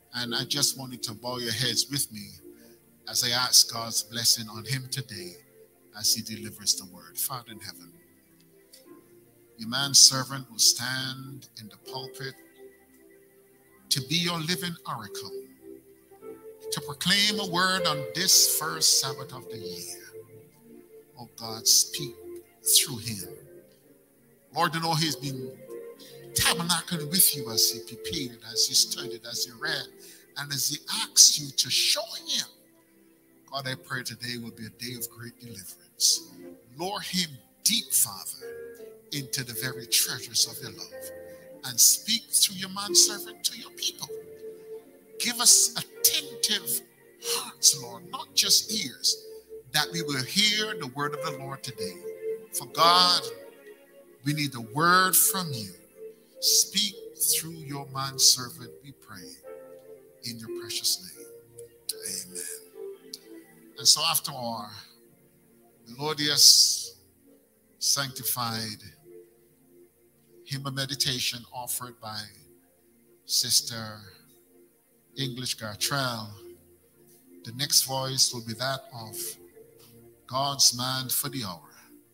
And I just want you to bow your heads with me as I ask God's blessing on him today as he delivers the word. Father in heaven, your manservant will stand in the pulpit to be your living oracle, to proclaim a word on this first Sabbath of the year. Oh God, speak through him. Lord, you know he's been tabernacling with you as he prepared, as he studied, as he read, and as he asks you to show him. God, I pray today will be a day of great deliverance. Lure him deep, Father, into the very treasures of your love, and speak through your manservant to your people. Give us attentive hearts, Lord, not just ears, that we will hear the word of the Lord today. For God, we need the word from you. Speak through your manservant, we pray, in your precious name. Amen. And so after our melodious, sanctified hymn of meditation offered by Sister English Gartrell, the next voice will be that of God's Man for the Hour,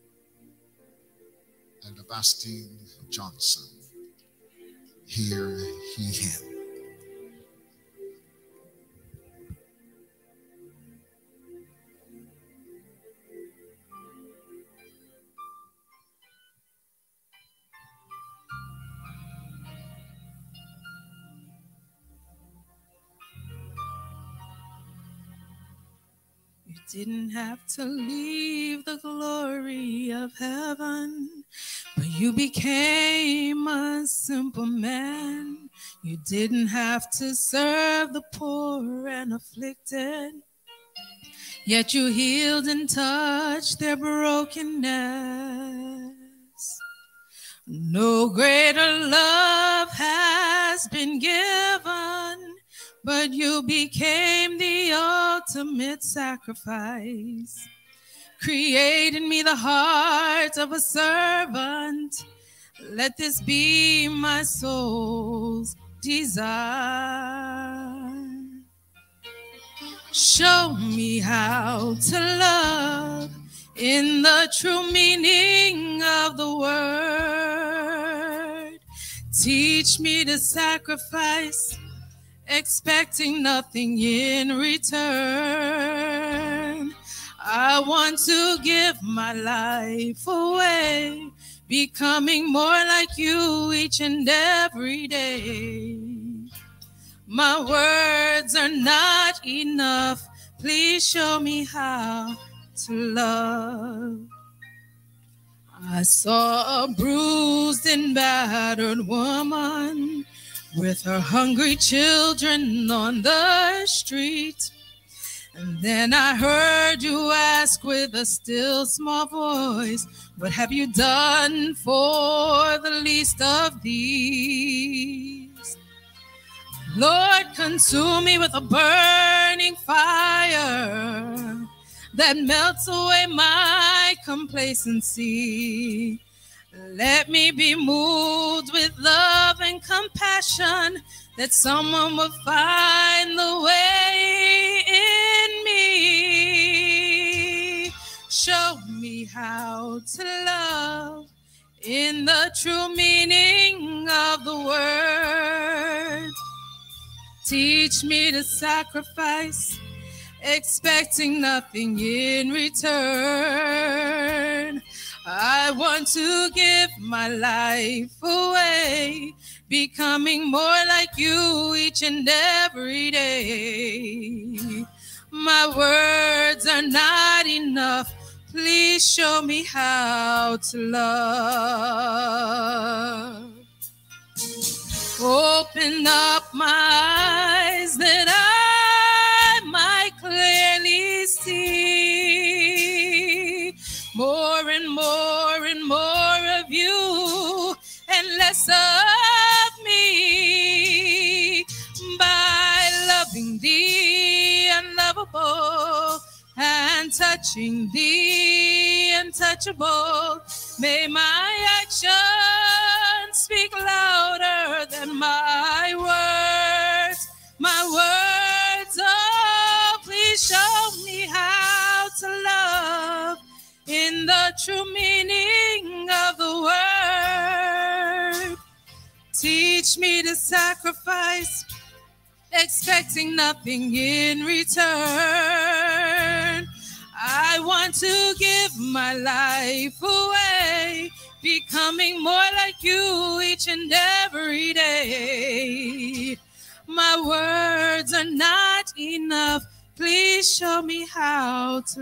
and Sebastian Johnson. Hear ye him. You didn't have to leave the glory of heaven, but you became a simple man. You didn't have to serve the poor and afflicted, yet you healed and touched their brokenness. No greater love has been given, but you became the ultimate sacrifice. Create in me the heart of a servant. Let this be my soul's desire. Show me how to love in the true meaning of the word. Teach me to sacrifice, expecting nothing in return. I want to give my life away, becoming more like you each and every day. My words are not enough. Please show me how to love. I saw a bruised and battered woman with her hungry children on the street. And then I heard you ask with a still small voice, what have you done for the least of these? Lord, consume me with a burning fire that melts away my complacency. Let me be moved with love and compassion, that someone will find the way in me. Show me how to love in the true meaning of the word. Teach me to sacrifice, expecting nothing in return. I want to give my life away, becoming more like you each and every day. My words are not enough. Please show me how to love. Open up my eyes that I might clearly see more and more and more of you and less of me. By loving the unlovable and touching the untouchable, may my actions speak louder than my words. my words, oh, please show me how to love in the true meaning of the word. Teach me to sacrifice, expecting nothing in return. I want to give my life away, becoming more like you each and every day. My words are not enough. Please show me how to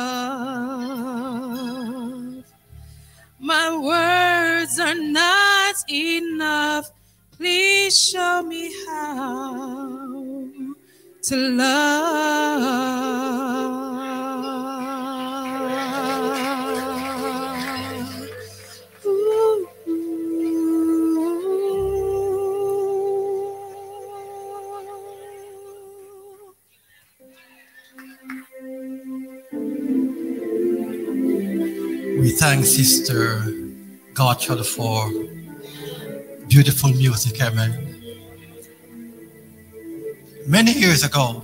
love. My words are not enough. Please show me how to love. Ooh. We thank Sister Gartrell for beautiful music, amen. Many years ago,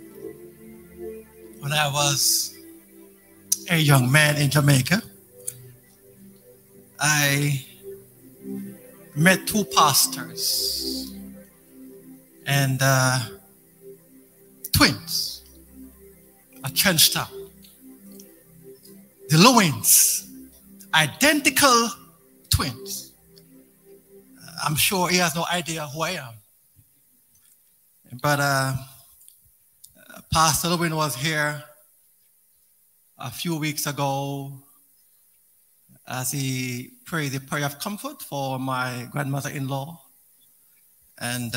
when I was a young man in Jamaica, I met two pastors and twins at Trenchtown. The Lewins, identical twins. I'm sure he has no idea who I am. But Pastor Lewin was here a few weeks ago as he prayed the prayer of comfort for my grandmother-in-law. And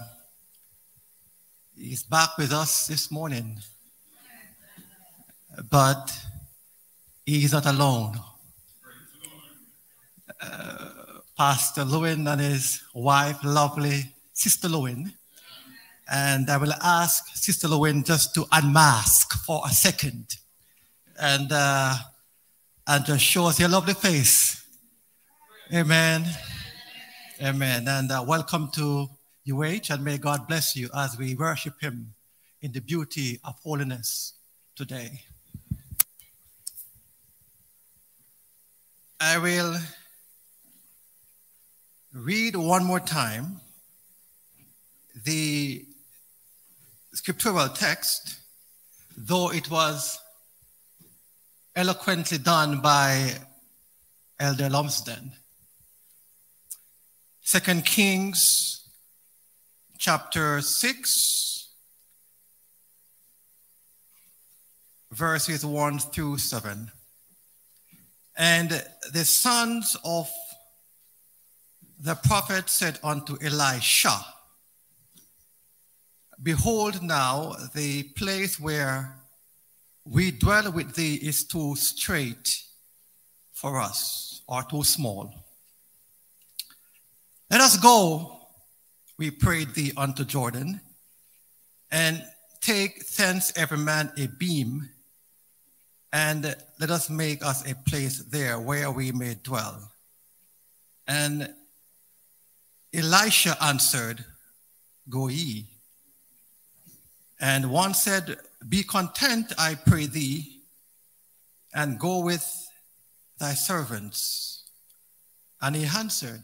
he's back with us this morning. But he's not alone. Pastor Lewin and his wife, lovely Sister Lewin. And I will ask Sister Lewin just to unmask for a second and just show us your lovely face. Amen. Amen. And welcome to UH, and may God bless you as we worship him in the beauty of holiness today. I will read one more time the scriptural text, though it was eloquently done by Elder Lumsden. 2 Kings chapter 6, verses 1 through 7. And the sons of the prophet said unto Elisha, behold, now the place where we dwell with thee is too strait for us, or too small. Let us go, we prayed thee, unto Jordan, and take thence every man a beam, and let us make us a place there where we may dwell. And Elisha answered, go ye. And one said, be content, I pray thee, and go with thy servants. And he answered,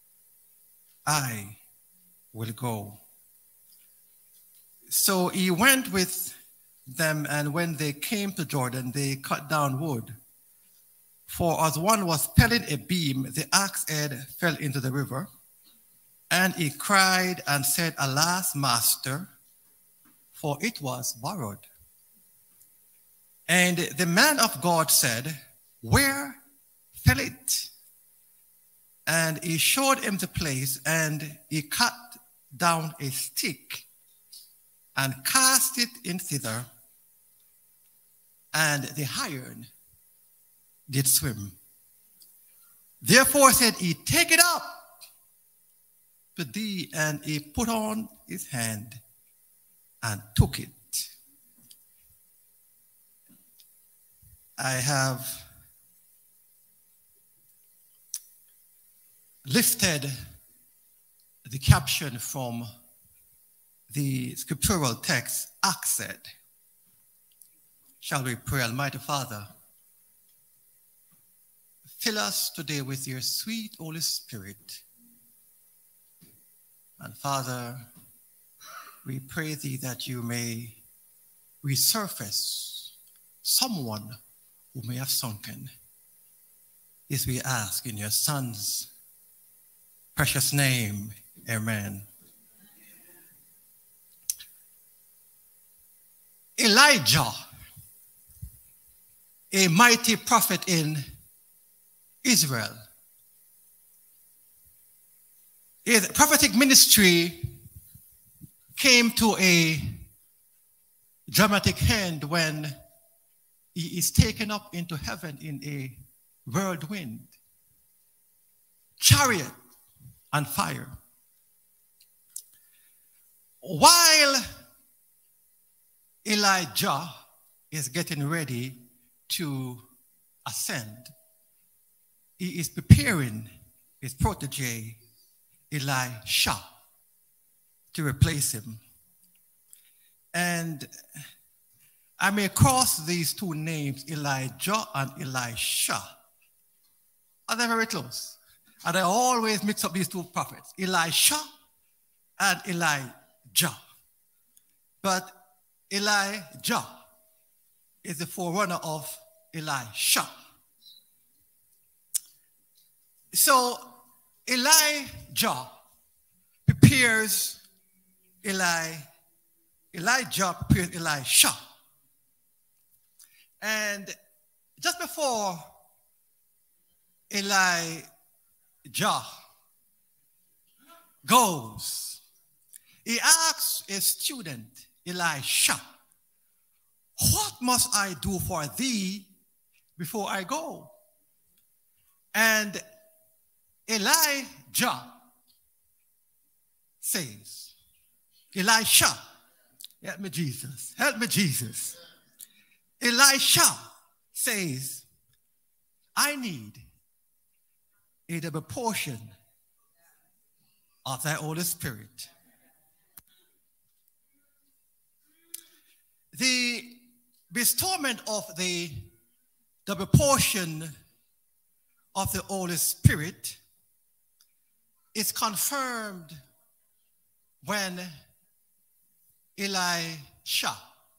I will go. So he went with them, and when they came to Jordan, they cut down wood. For as one was felling a beam, the axe head fell into the river. And he cried and said, alas, master, for it was borrowed. And the man of God said, where fell it? And he showed him the place, and he cut down a stick and cast it in thither, and the iron did swim. Therefore said he, take it up to thee, and he put on his hand and took it. I have lifted the caption from the scriptural text, Acts said. Shall we pray? Almighty Father, fill us today with your sweet Holy Spirit. And Father, we pray thee that you may resurface someone who may have sunken. This we ask in your Son's precious name. Amen. Elijah, a mighty prophet in Israel. His prophetic ministry came to a dramatic end when he is taken up into heaven in a whirlwind, chariot, and fire. While Elijah is getting ready to ascend, he is preparing his protege, Elisha, to replace him. And I may cross these two names, Elijah and Elisha, and they're very close. And I always mix up these two prophets, Elisha and Elijah. But Elijah is the forerunner of Elisha. So Elijah prepares Elijah prepares Elisha. And just before Elijah goes, he asks a student, Elisha, what must I do for thee before I go? And Elijah says, Elisha, help me Jesus, help me Jesus. Elisha says, I need a double portion of thy Holy Spirit. The bestowment of the double portion of the Holy Spirit is confirmed when Elisha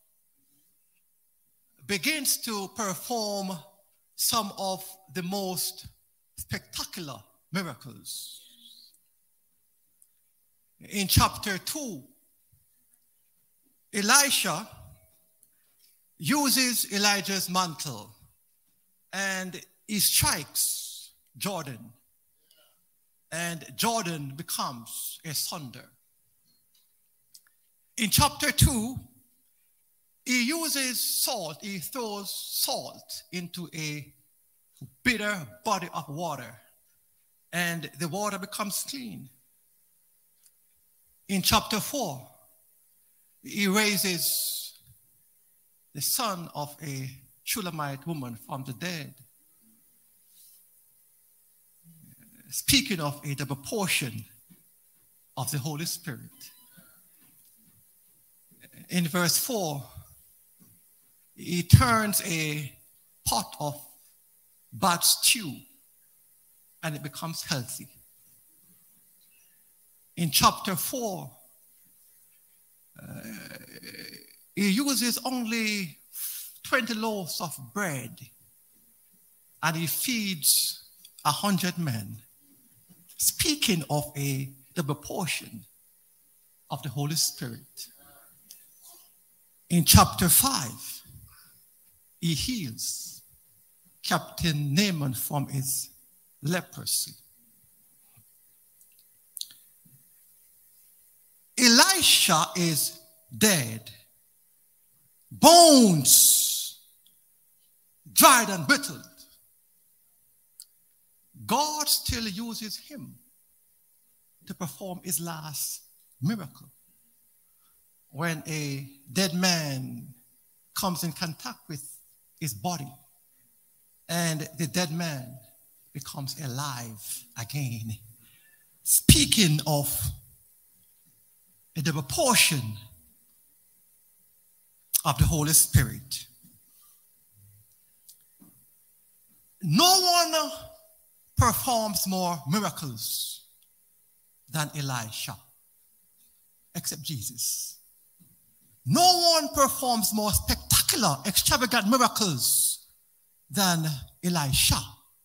begins to perform some of the most spectacular miracles. In chapter 2, Elisha uses Elijah's mantle and he strikes Jordan, and Jordan becomes asunder. In chapter 2, he uses salt, he throws salt into a bitter body of water, and the water becomes clean. In chapter 4, he raises the son of a Shulamite woman from the dead. Speaking of a double portion of the Holy Spirit. In verse 4, he turns a pot of bad stew and it becomes healthy. In chapter 4, he uses only 20 loaves of bread and he feeds 100 men. Speaking of a double portion of the Holy Spirit. In chapter 5, he heals Captain Naaman from his leprosy. Elisha is dead. Bones dried and brittled. God still uses him to perform his last miracle. When a dead man comes in contact with his body and the dead man becomes alive again. Speaking of a double portion of the Holy Spirit. No one performs more miracles than Elisha, except Jesus. No one performs more spectacular, extravagant miracles than Elisha,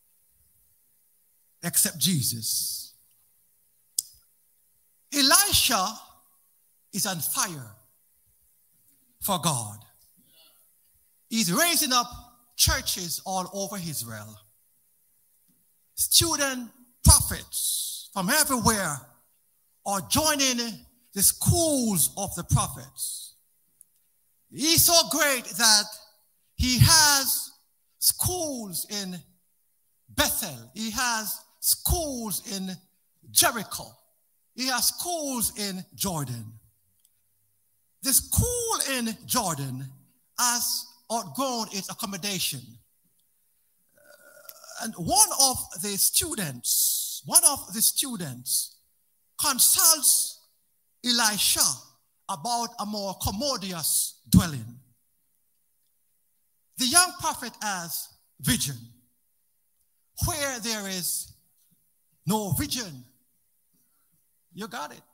except Jesus. Elisha is on fire for God. He's raising up churches all over Israel. Student prophets from everywhere are joining the schools of the prophets. He's so great that he has schools in Bethel. He has schools in Jericho. He has schools in Jordan. The school in Jordan has outgrown its accommodation. And one of the students consults Elisha about a more commodious dwelling. The young prophet has vision. Where there is no vision, you got it.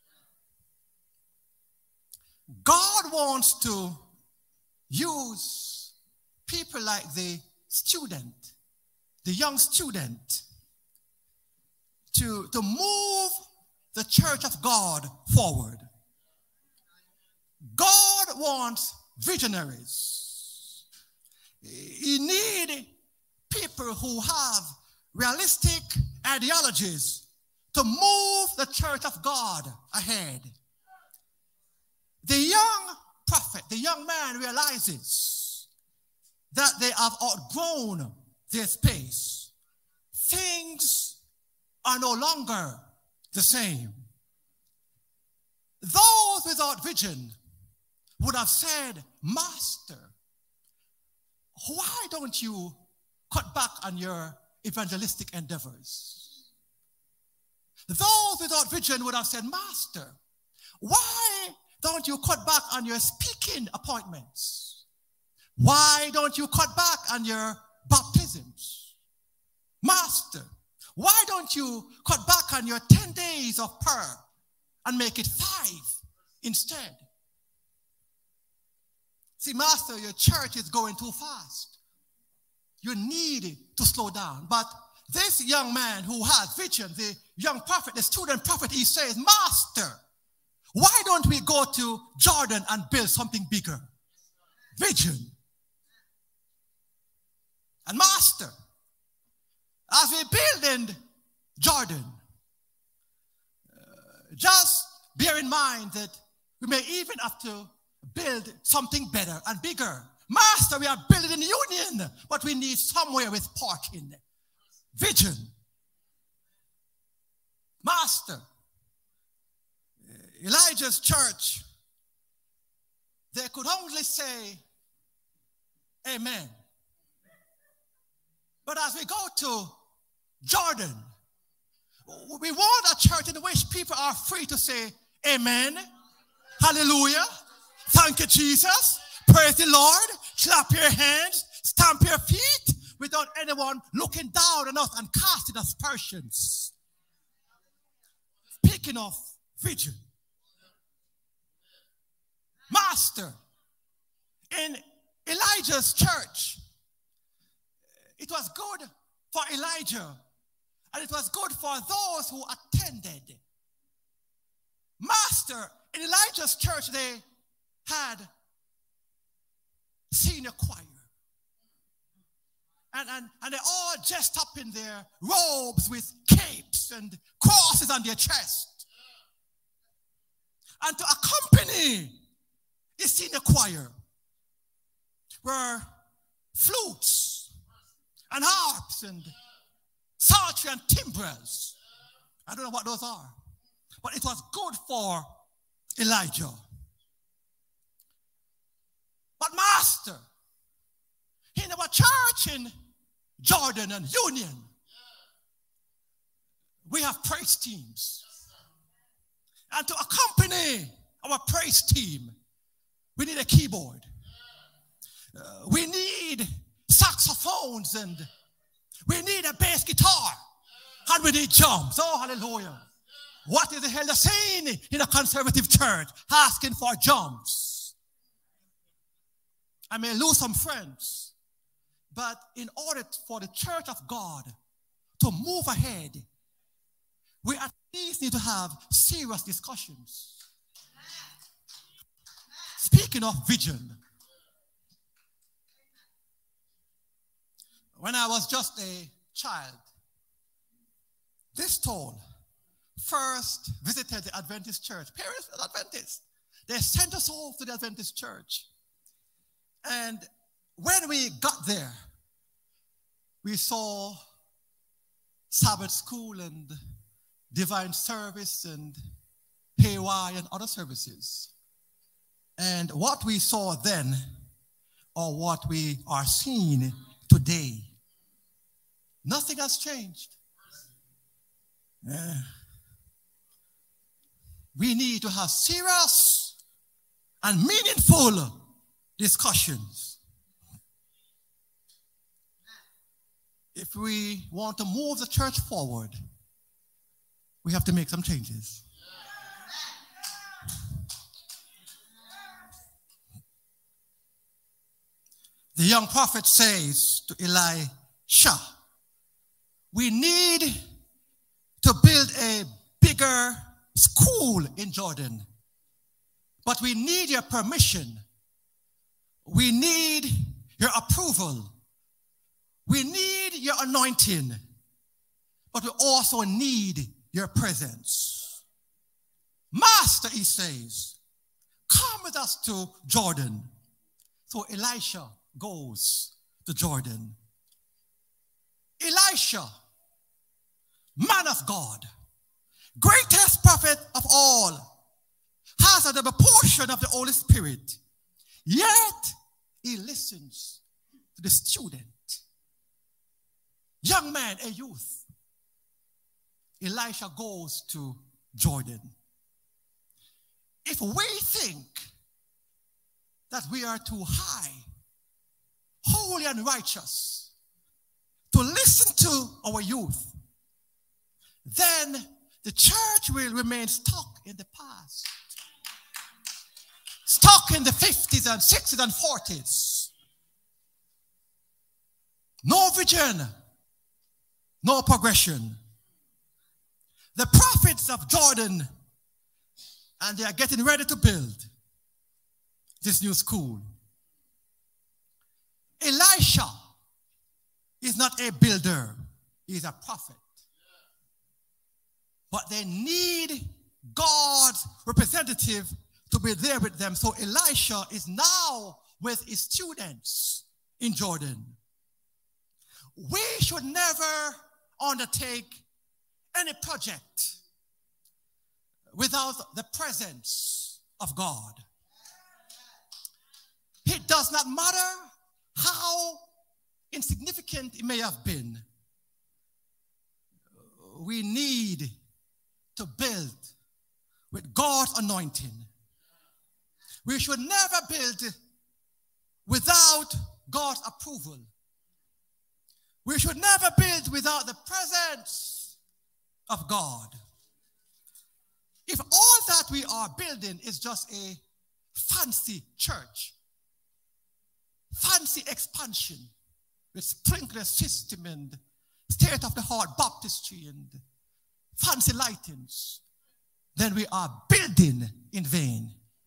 God wants to use people like the student, the young student, to move the church of God forward. God wants visionaries. He needs people who have realistic ideologies to move the church of God ahead. The young prophet, the young man realizes that they have outgrown their space. Things are no longer the same. Those without vision would have said, Master, why don't you cut back on your evangelistic endeavors? Those without vision would have said, Master, why don't you cut back on your speaking appointments? Why don't you cut back on your baptisms? Master, why don't you cut back on your 10 days of prayer and make it 5 instead? See, Master, your church is going too fast. You need to slow down. But this young man who has vision, the young prophet, the student prophet, he says, Master, why don't we go to Jordan and build something bigger? Vision. And Master, as we build in Jordan, just bear in mind that we may even have to build something better and bigger. Master, we are building in Union, but we need somewhere with parking. Vision. Master, Elijah's church, they could only say amen. But as we go to Jordan, we want a church in which people are free to say amen, hallelujah, thank you Jesus, praise the Lord, clap your hands, stamp your feet without anyone looking down on us and casting aspersions. Speaking of vision, Master, in Elijah's church, it was good for Elijah and it was good for those who attended. Master, in Elijah's church, they had senior choir. And they all dressed up in their robes with capes and crosses on their chest. And to accompany the senior choir were flutes and harps and psaltery and timbrels. I don't know what those are. But it was good for Elijah. But Master, in our church in Jordan and Union, we have praise teams. And to accompany our praise team, we need a keyboard. We need saxophones, and we need a bass guitar, and we need drums. Oh, hallelujah. What is the hell they're saying in a conservative church asking for drums? I may lose some friends, but in order for the church of God to move ahead, we at least need to have serious discussions. Speaking of vision, when I was just a child, this tall first visited the Adventist church. Parents were Adventists. They sent us all to the Adventist church. And when we got there, we saw Sabbath school and divine service and PY and other services. And what we saw then, or what we are seeing today, nothing has changed. We need to have serious and meaningful discussions. If we want to move the church forward, we have to make some changes. The young prophet says to Elisha, we need to build a bigger school in Jordan, but we need your permission. We need your approval. We need your anointing, but we also need your presence. Master, he says, come with us to Jordan. So Elisha goes to Jordan. Elisha, man of God, greatest prophet of all, has a double portion of the Holy Spirit, yet he listens to the student. Young man, a youth. Elisha goes to Jordan. If we think that we are too high, holy and righteous to listen to our youth, then the church will remain stuck in the past. Stuck in the 50s and 60s and 40s. No vision, no progression. The prophets of Jordan, and they are getting ready to build this new school. Elisha is not a builder, he is a prophet. But they need God's representative to be there with them. So Elisha is now with his students in Jordan. We should never undertake any project without the presence of God. It does not matter how insignificant it may have been. We need to build with God's anointing. We should never build without God's approval. We should never build without the presence of God. If all that we are building is just a fancy church, fancy expansion with sprinkler system and state-of-the-art baptistry and fancy lightings, then we are building in vain.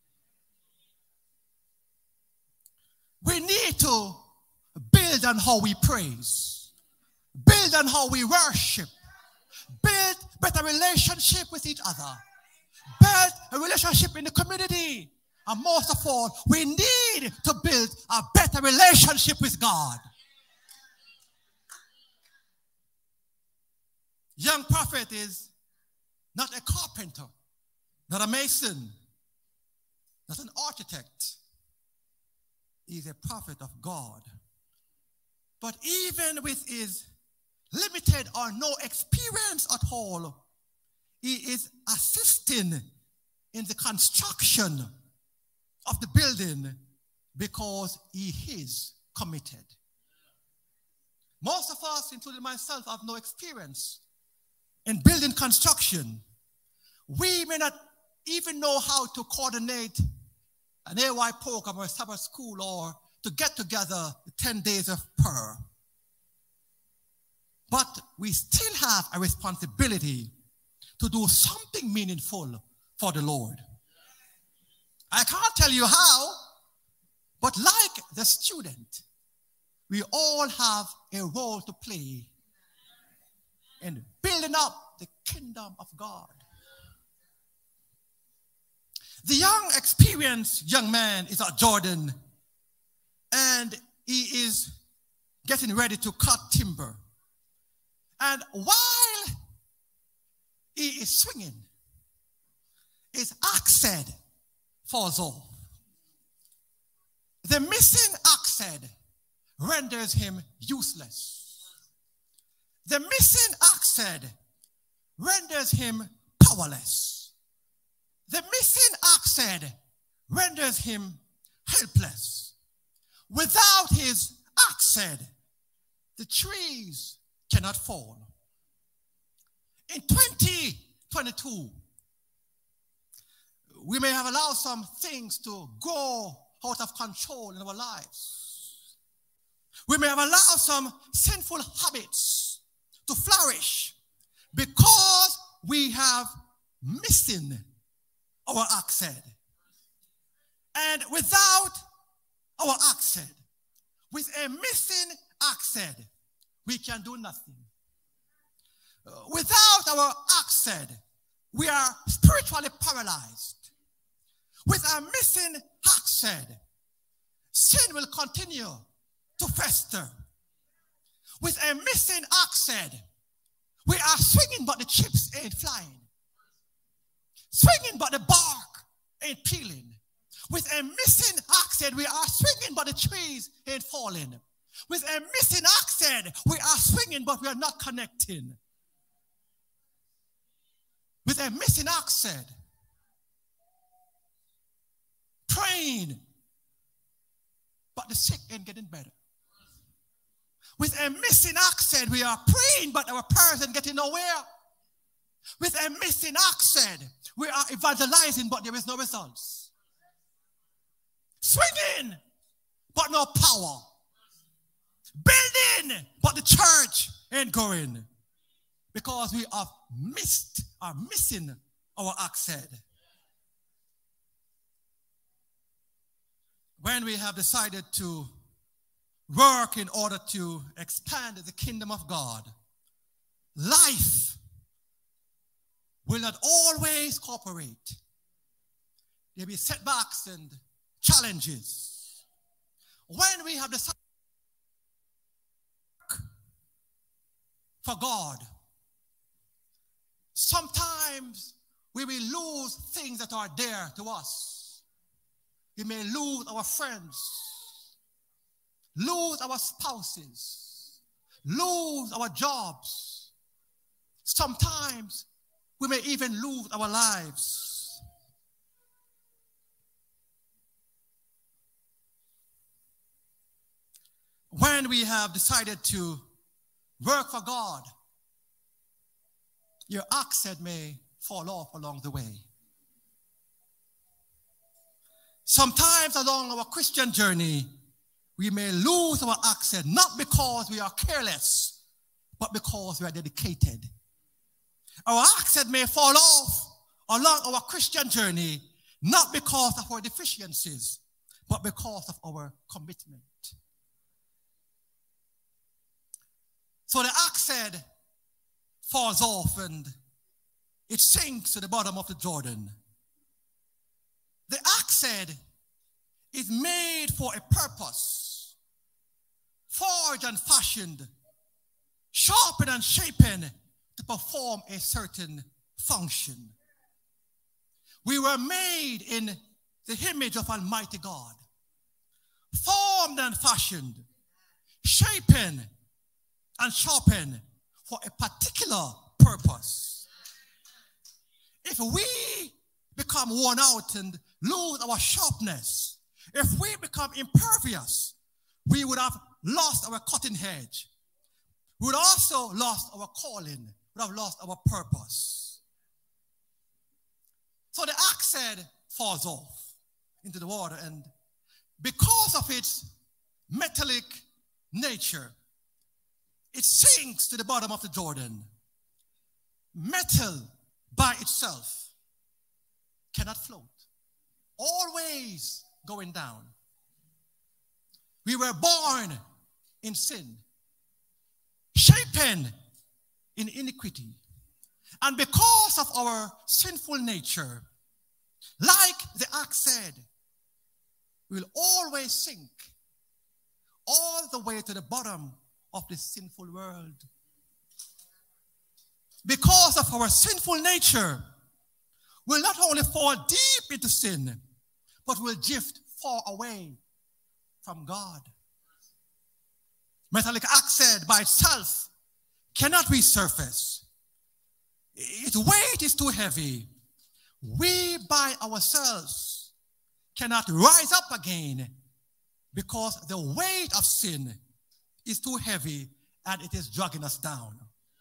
We need to build on how we praise, build on how we worship, build better relationship with each other, build a relationship in the community, and most of all, we need to build a better relationship with God. Young prophet is not a carpenter, not a mason, not an architect. He is a prophet of God. But even with his limited or no experience at all, he is assisting in the construction of the building because he is committed. Most of us, including myself, have no experience in building construction. We may not even know how to coordinate an AY program or a Sabbath school or to get together 10 days of prayer. But we still have a responsibility to do something meaningful for the Lord. I can't tell you how, but like the student, we all have a role to play in building up the kingdom of God. The young, experienced young man is at Jordan, and he is getting ready to cut timber. And while he is swinging, his axe falls off. The missing axe renders him useless. The missing axe renders him powerless. The missing axe renders him helpless. Without his axe, the trees cannot fall. In 2022, we may have allowed some things to go out of control in our lives. We may have allowed some sinful habits to flourish because we have missing our accent. And without our accent, with a missing accent, we can do nothing. Without our accent, we are spiritually paralyzed. With a missing accent, sin will continue to fester. With a missing accent, we are swinging but the chips ain't flying. Swinging but the bark ain't peeling. With a missing accent, we are swinging but the trees ain't falling. With a missing accent, we are swinging but we are not connecting. With a missing accent, praying, but the sick ain't getting better. With a missing accent, we are praying, but our prayers ain't getting nowhere. With a missing accent, we are evangelizing, but there is no results. Swinging, but no power. Building, but the church ain't going. Because we are missing our accent. When we have decided to work in order to expand the kingdom of God, life will not always cooperate. There will be setbacks and challenges. When we have decided to work for God, sometimes we will lose things that are dear to us. We may lose our friends, lose our spouses, lose our jobs. Sometimes we may even lose our lives. When we have decided to work for God, your accent may fall off along the way. Sometimes along our Christian journey, we may lose our accent, not because we are careless, but because we are dedicated. Our accent may fall off along our Christian journey, not because of our deficiencies, but because of our commitment. So the accent falls off and it sinks to the bottom of the Jordan. The accent is made for a purpose, forged and fashioned, sharpened and shapen to perform a certain function. We were made in the image of Almighty God, formed and fashioned, shapen and sharpened for a particular purpose. If we become worn out and lose our sharpness, if we become impervious, we would have lost our cutting edge. We would also lost our calling, would have lost our purpose. So the axe head falls off into the water, and because of its metallic nature, it sinks to the bottom of the Jordan. Metal by itself cannot float, always going down. We were born in sin, shapen in iniquity. And because of our sinful nature, like the axe said, we will always sink all the way to the bottom of this sinful world. Because of our sinful nature, we'll not only fall deep into sin, but we'll drift far away from God. Metallic oxide by itself cannot resurface. Its weight is too heavy. We by ourselves cannot rise up again because the weight of sin is too heavy and it is dragging us down.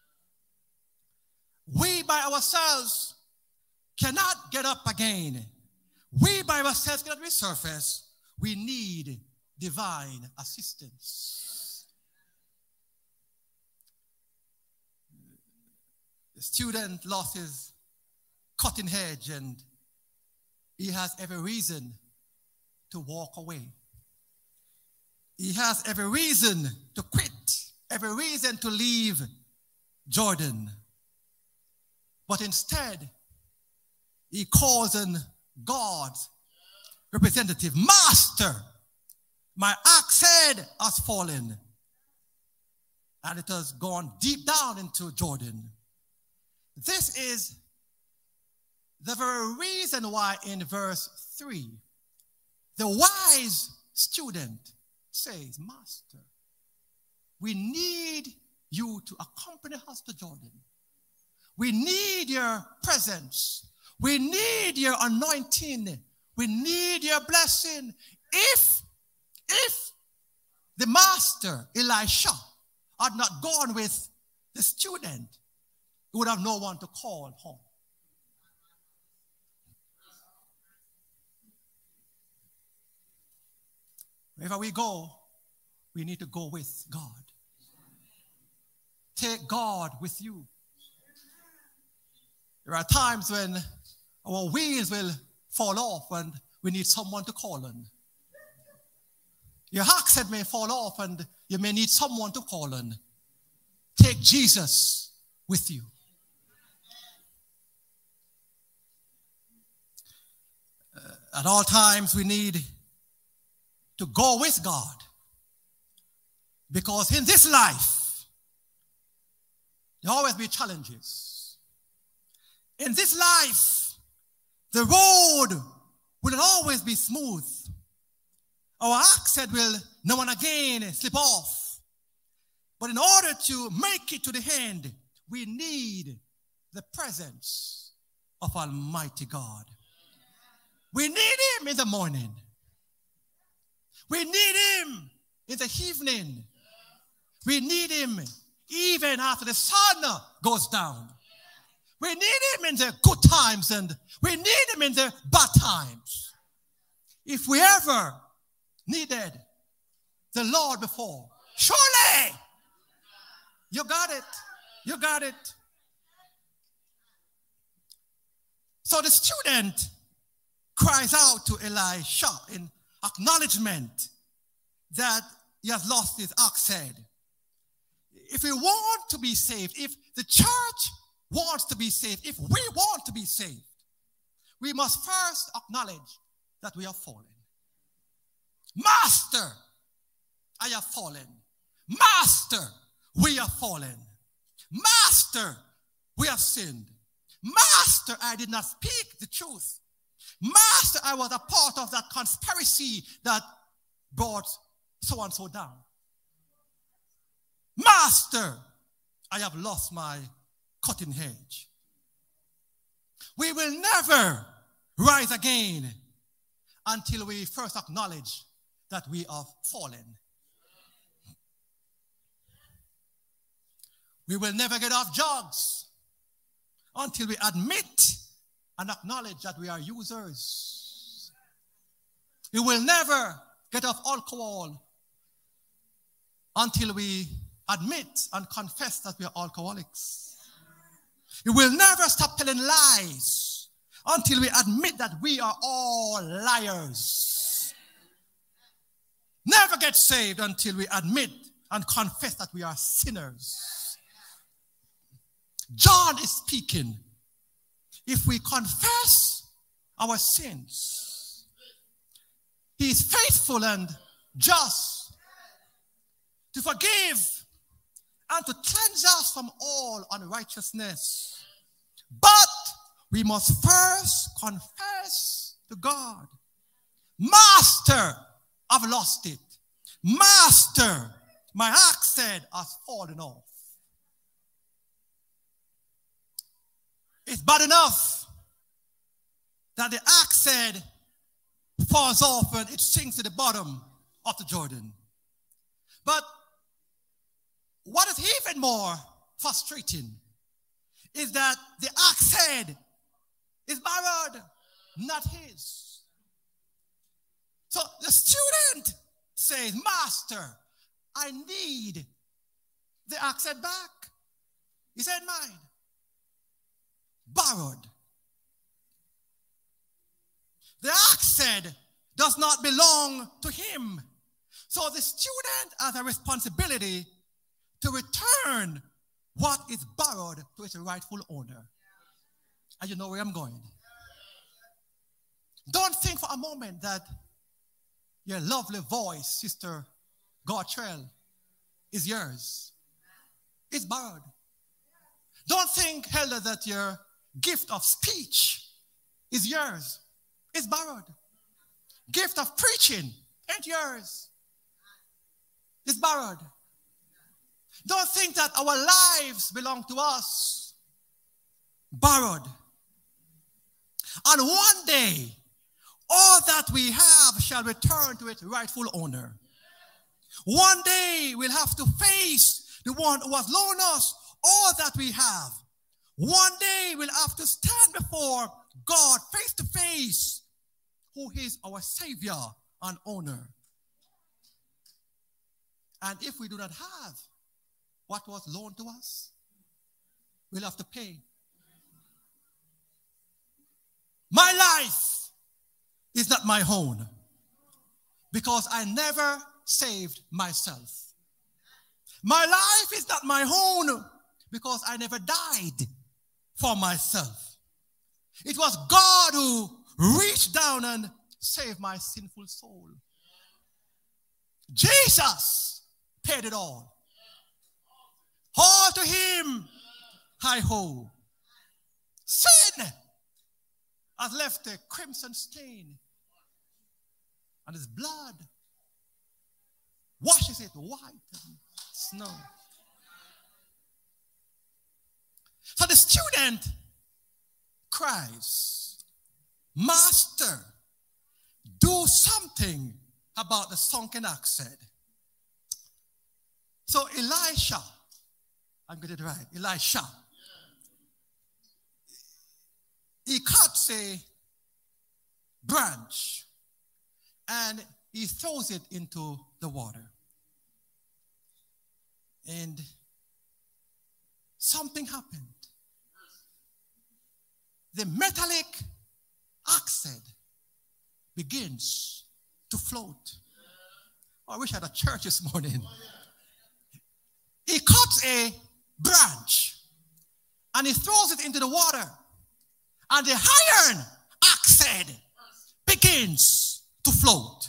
We by ourselves cannot get up again. We by ourselves cannot resurface. We need divine assistance. The student lost his cutting edge and he has every reason to walk away. He has every reason to quit, every reason to leave Jordan. But instead, he calls on God's representative, Master, my axe head has fallen. And it has gone deep down into Jordan. This is the very reason why in verse 3, the wise student says, Master, we need you to accompany us to Jordan. We need your presence. We need your anointing. We need your blessing. If the master, Elisha, had not gone with the student, he would have no one to call home. Wherever we go, we need to go with God. Take God with you. There are times when our wheels will fall off and we need someone to call on. Your axe head may fall off and you may need someone to call on. Take Jesus with you. At all times we need to go with God, because in this life there will always be challenges. In this life the road will not always be smooth. Our axe head will now and again slip off. But in order to make it to the end, we need the presence of Almighty God. We need him in the morning. We need him in the evening. We need him even after the sun goes down. We need him in the good times and we need him in the bad times. If we ever needed the Lord before, surely you got it. You got it. So the student cries out to Elisha in acknowledgement that he has lost his axe head. If we want to be saved, if the church wants to be saved, if we want to be saved, we must first acknowledge that we have fallen. Master, I have fallen. Master, we have fallen. Master, we have sinned. Master, I did not speak the truth. Master, I was a part of that conspiracy that brought so and so down. Master, I have lost my cutting edge. We will never rise again until we first acknowledge that we have fallen. We will never get off drugs until we admit and acknowledge that we are users. We will never get off alcohol until we admit and confess that we are alcoholics. We will never stop telling lies until we admit that we are all liars. Never get saved until we admit and confess that we are sinners. John is speaking. If we confess our sins, he is faithful and just to forgive and to cleanse us from all unrighteousness. But we must first confess to God, Master, I've lost it. Master, my accent has fallen off. It's bad enough that the accent falls off and it sinks to the bottom of the Jordan. But what is even more frustrating is that the accent is borrowed, not his. So the student says, Master, I need the accent back. He said, mine. Borrowed. The accent does not belong to him. So the student has a responsibility to return what is borrowed to its rightful owner. And you know where I'm going. Don't think for a moment that your lovely voice, Sister Gartrell, is yours. It's borrowed. Don't think, Helder, that your gift of speech is yours. It's borrowed. Gift of preaching ain't yours. It's borrowed. Don't think that our lives belong to us. Borrowed. And one day, all that we have shall return to its rightful owner. One day, we'll have to face the one who has loaned us all that we have. One day, we'll have to stand before God face to face, who is our Savior and owner. And if we do not have what was loaned to us, we'll have to pay. My life is not my own because I never saved myself. My life is not my own because I never died for myself. It was God who reached down and saved my sinful soul. Jesus paid it all. All to him I owe. Sin has left a crimson stain, and his blood washes it white as snow. So the student cries, Master, do something about the sunken accent. So Elisha, I'm getting it right, Elisha, he cuts a branch and he throws it into the water. And something happened. The metallic accent begins to float. Oh, I wish I had a church this morning. He cuts a branch and he throws it into the water. And the iron accent begins to float.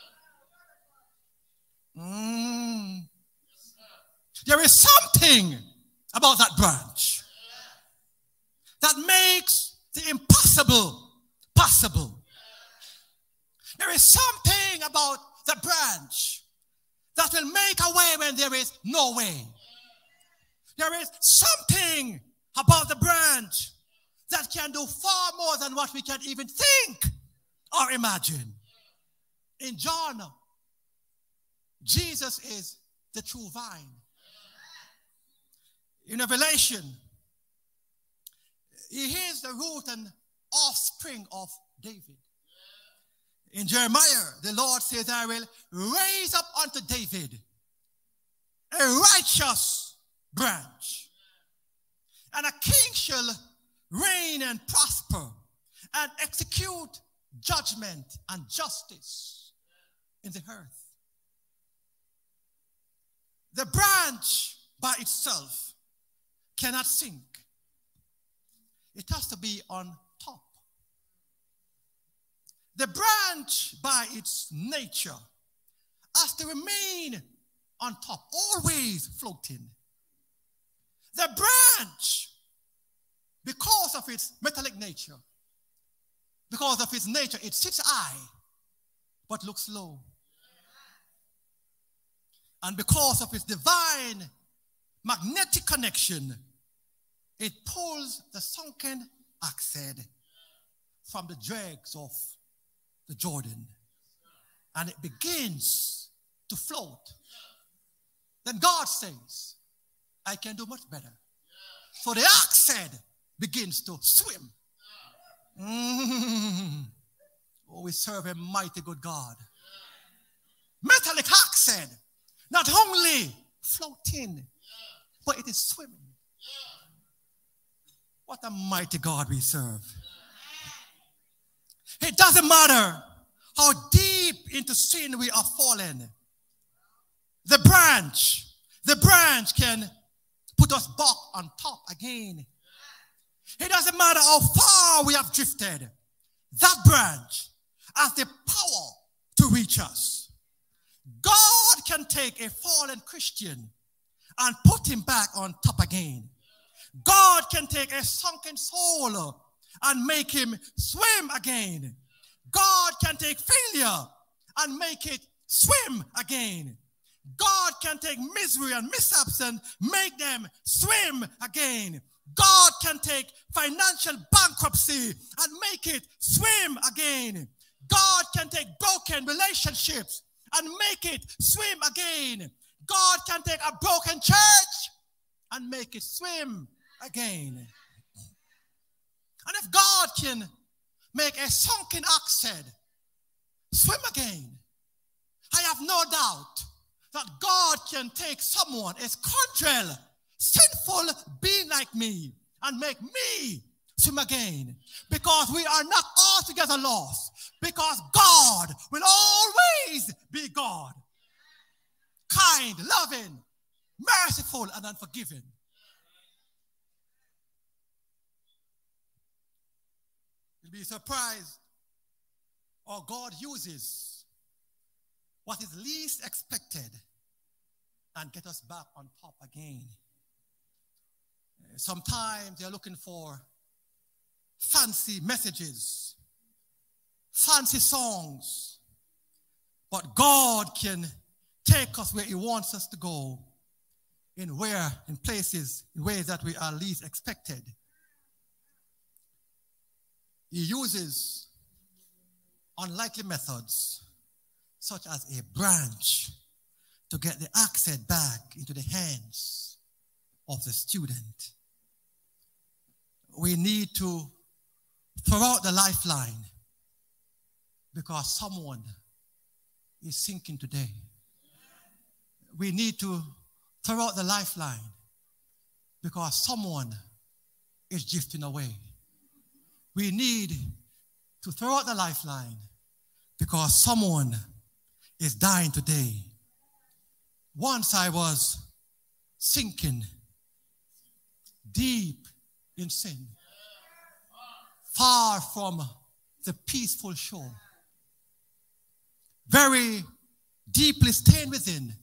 There is something about that branch that makes the impossible possible. There is something about the branch that will make a way when there is no way. There is something about the branch that can do far more than what we can even think or imagine. In John, Jesus is the true vine. In Revelation, he is the root and offspring of David. In Jeremiah, the Lord says, I will raise up unto David a righteous branch, and a king shall reign and prosper and execute judgment and justice in the earth. The branch by itself cannot sink. It has to be on top. The branch by its nature has to remain on top, always floating. The branch, because of its metallic nature, because of its nature, it sits high, but looks low. And because of its divine magnetic connection, it pulls the sunken oxide from the dregs of the Jordan, and it begins to float. Then God says, I can do much better. So the oxide begins to swim. Oh, we serve a mighty good God. Metallic oxide, not only floating, but it is swimming. What a mighty God we serve. It doesn't matter how deep into sin we are fallen. The branch can put us back on top again. It doesn't matter how far we have drifted. That branch has the power to reach us. God can take a fallen Christian and put him back on top again. God can take a sunken soul and make him swim again. God can take failure and make it swim again. God can take misery and mishaps and make them swim again. God can take financial bankruptcy and make it swim again. God can take broken relationships and make it swim again. God can take a broken church and make it swim again. And if God can make a sunken oxide swim again, I have no doubt that God can take someone, a scoundrel, sinful being like me, and make me swim again. Because we are not altogether lost. Because God will always be God. Kind, loving, merciful, and unforgiving. You'll be surprised how God uses what is least expected and get us back on top again. Sometimes they're looking for fancy messages, fancy songs, but God can take us where he wants us to go in places, in ways that we are least expected. He uses unlikely methods, such as a branch, to get the oxide back into the hands of the student. We need to throw out the lifeline because someone is sinking today. We need to throw out the lifeline because someone is drifting away. We need to throw out the lifeline because someone is dying today. Once I was sinking deep in sin, far from the peaceful shore, very deeply stained within,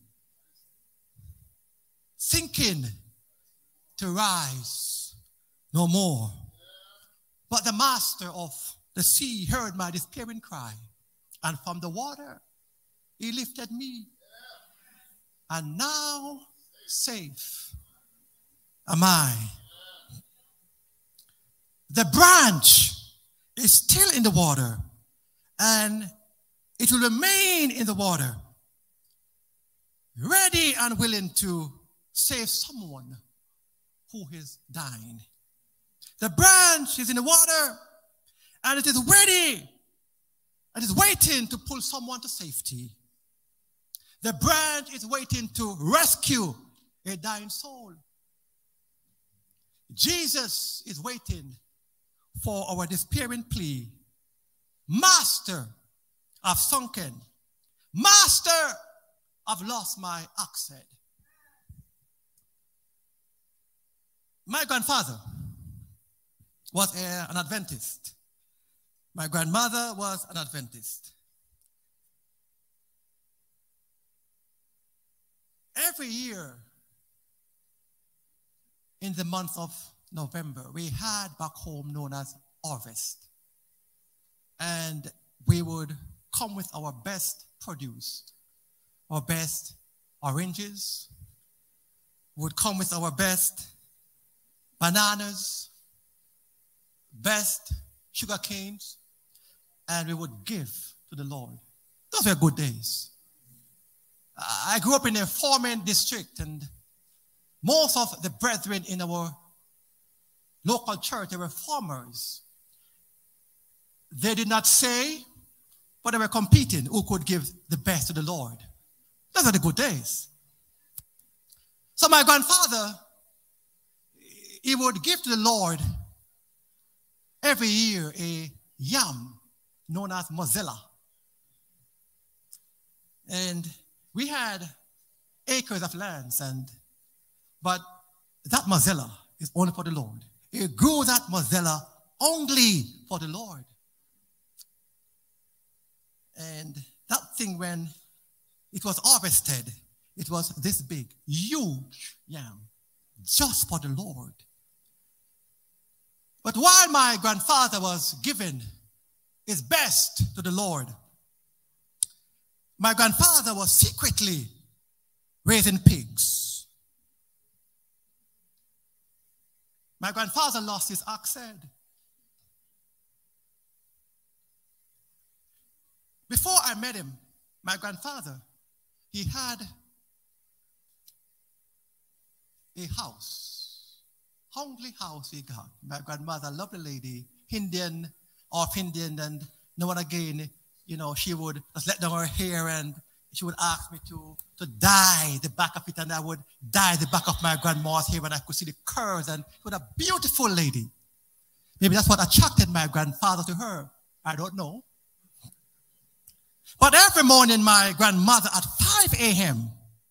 sinking to rise no more. But the master of the sea heard my despairing cry, and from the water he lifted me, and now safe am I. the branch is still in the water, and it will remain in the water, ready and willing to save someone who is dying. The branch is in the water, and it is ready and is waiting to pull someone to safety. The branch is waiting to rescue a dying soul. Jesus is waiting for our despairing plea. Master, I've sunken. Master, I've lost my accent. My grandfather was an Adventist. My grandmother was an Adventist. Every year in the month of November, we had back home known as harvest. And we would come with our best produce, our best oranges, would come with our best bananas, best sugar canes, and we would give to the Lord. Those were good days. I grew up in a farming district, and most of the brethren in our local church, they were farmers. They did not say, but they were competing who could give the best to the Lord. Those are the good days. So my grandfather, he would give to the Lord every year a yam known as mozilla. And we had acres of lands, but that mozilla is only for the Lord. He grew that mozilla only for the Lord. And that thing, when it was harvested, it was this big, huge yam, just for the Lord. But while my grandfather was giving his best to the Lord, my grandfather was secretly raising pigs. My grandfather lost his accent. Before I met him, my grandfather, he had a house, hungry house he got. My grandmother, lovely lady, Indian, half Indian, and now and again, you know, she would just let down her hair and she would ask me to dye the back of it, and I would dye the back of my grandma's hair and I could see the curls, and she was a beautiful lady. Maybe that's what attracted my grandfather to her. I don't know. But every morning, my grandmother at 5 a.m.,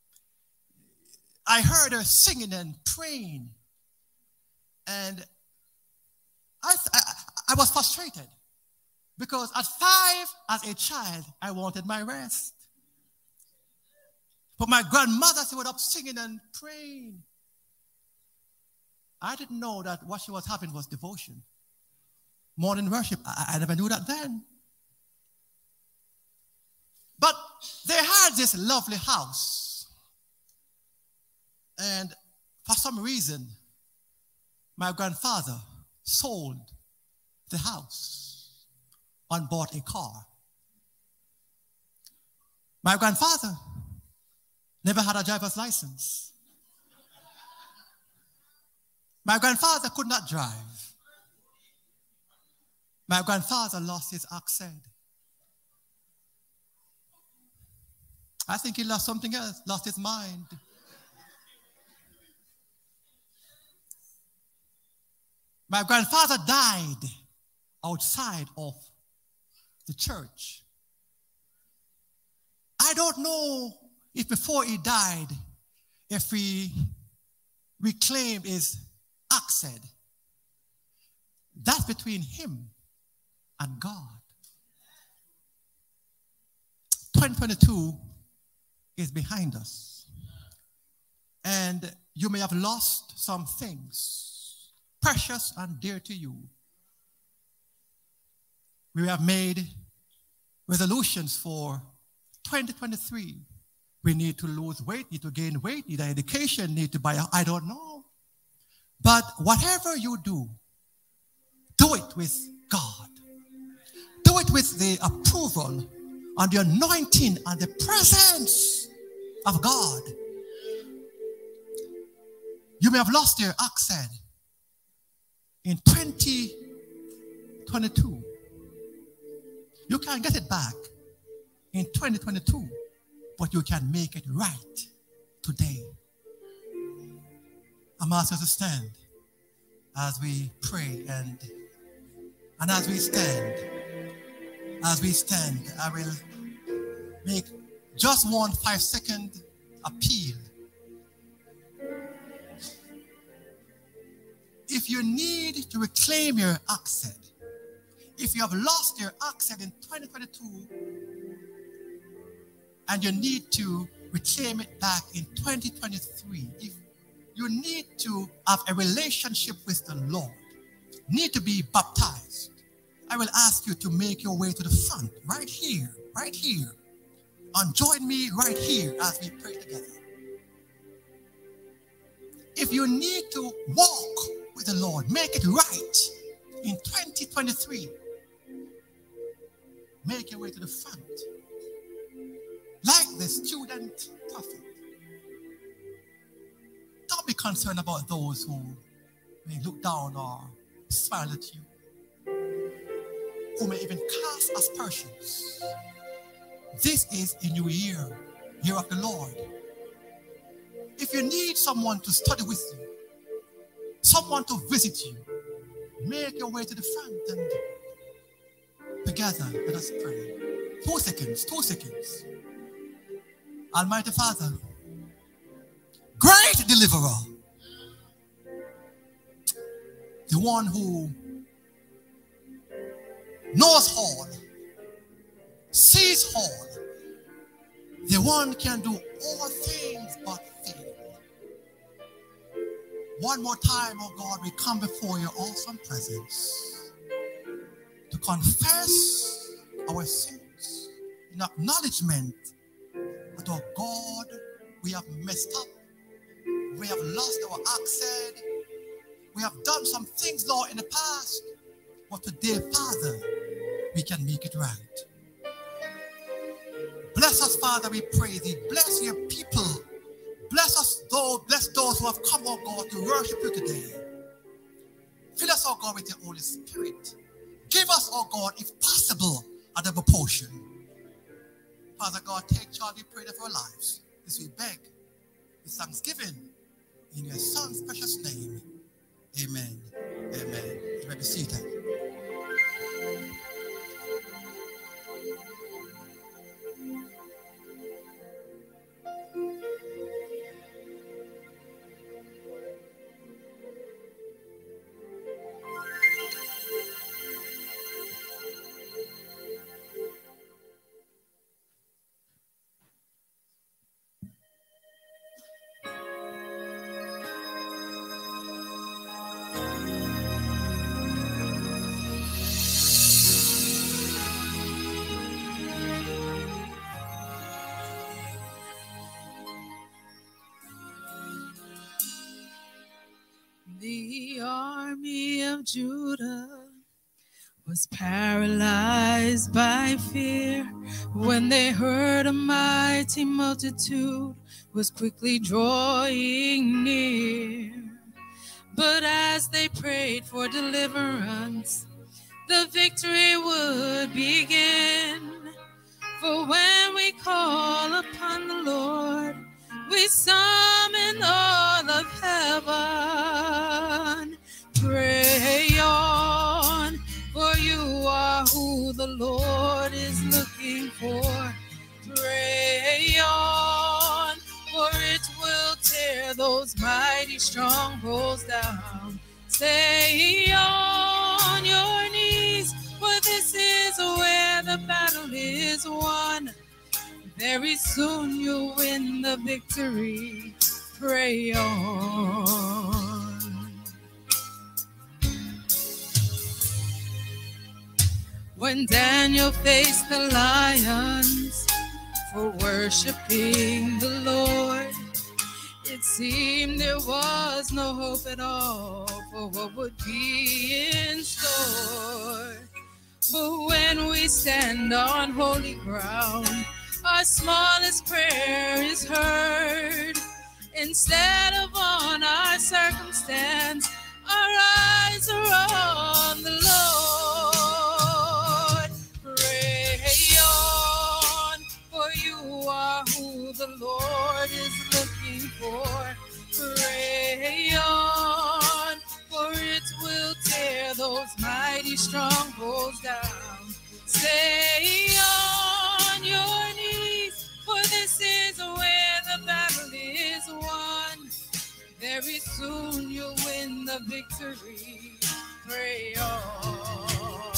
I heard her singing and praying. And I was frustrated because at 5, as a child, I wanted my rest. But my grandmother, she was up singing and praying. I didn't know that what she was having was devotion. Morning worship, I never knew that then. But they had this lovely house. And for some reason, my grandfather sold the house and bought a car. My grandfather never had a driver's license. My grandfather could not drive. My grandfather lost his accent. I think he lost something else, lost his mind. My grandfather died outside of the church. I don't know if before he died, if he reclaimed his accent. That's between him and God. 2022 is behind us. And you may have lost some things, precious and dear to you. We have made resolutions for 2023. We need to lose weight, need to gain weight, need an education, need to buy, I don't know. But whatever you do, Do it with God. Do it with the approval and the anointing and the presence of God. You may have lost your accent in 2022. You can get it back in 2022, but you can make it right today. I'm asking you to stand as we pray and as we stand, I will make just one 5-second appeal. If you need to reclaim your accent, if you have lost your accent in 2022 and you need to reclaim it back in 2023, if you need to have a relationship with the Lord, need to be baptized, I will ask you to make your way to the front, right here, and join me right here as we pray together. If you need to walk with the Lord, make it right in 2023, make your way to the front. Like the student prophet. Don't be concerned about those who may look down or smile at you, who may even cast aspersions. This is a new year of the Lord. If you need someone to study with you, someone to visit you, make your way to the front and together let us pray. 2 seconds. Almighty Father, great deliverer, the one who knows all, sees all, the one can do all things but fail. One more time, oh God, we come before your awesome presence to confess our sins in acknowledgement that, oh God, we have messed up. We have lost our accent. We have done some things, Lord, in the past. But today, Father, we can make it right. Bless us, Father, we pray thee. Bless your people. Bless those who have come, oh God, to worship you today. Fill us, oh God, with your Holy Spirit. Give us, oh God, if possible, a double portion. Father God, take charge, we pray for our lives. This we beg, with thanksgiving, in your Son's precious name. Amen. Amen. You may be seated. The army of Judah was paralyzed by fear when they heard a mighty multitude was quickly drawing near. But as they prayed for deliverance, the victory would begin. For when we call upon the Lord, we summon all of heaven. Pray on, for you are who the Lord is looking for. Pray on, for it will tear those mighty strongholds down. Stay on your knees, for this is where the battle is won. Very soon you'll win the victory. Pray on. When Daniel faced the lions for worshiping the Lord, It seemed there was no hope at all for what would be in store. But when we stand on holy ground, our smallest prayer is heard. Instead of on our circumstance, our eyes are on the Lord. Pray on, for you are who the Lord is looking for. Pray on, for it will tear those mighty strongholds down. Stay on your knees, for this is where the battle is won. Very soon you'll win the victory. Pray on.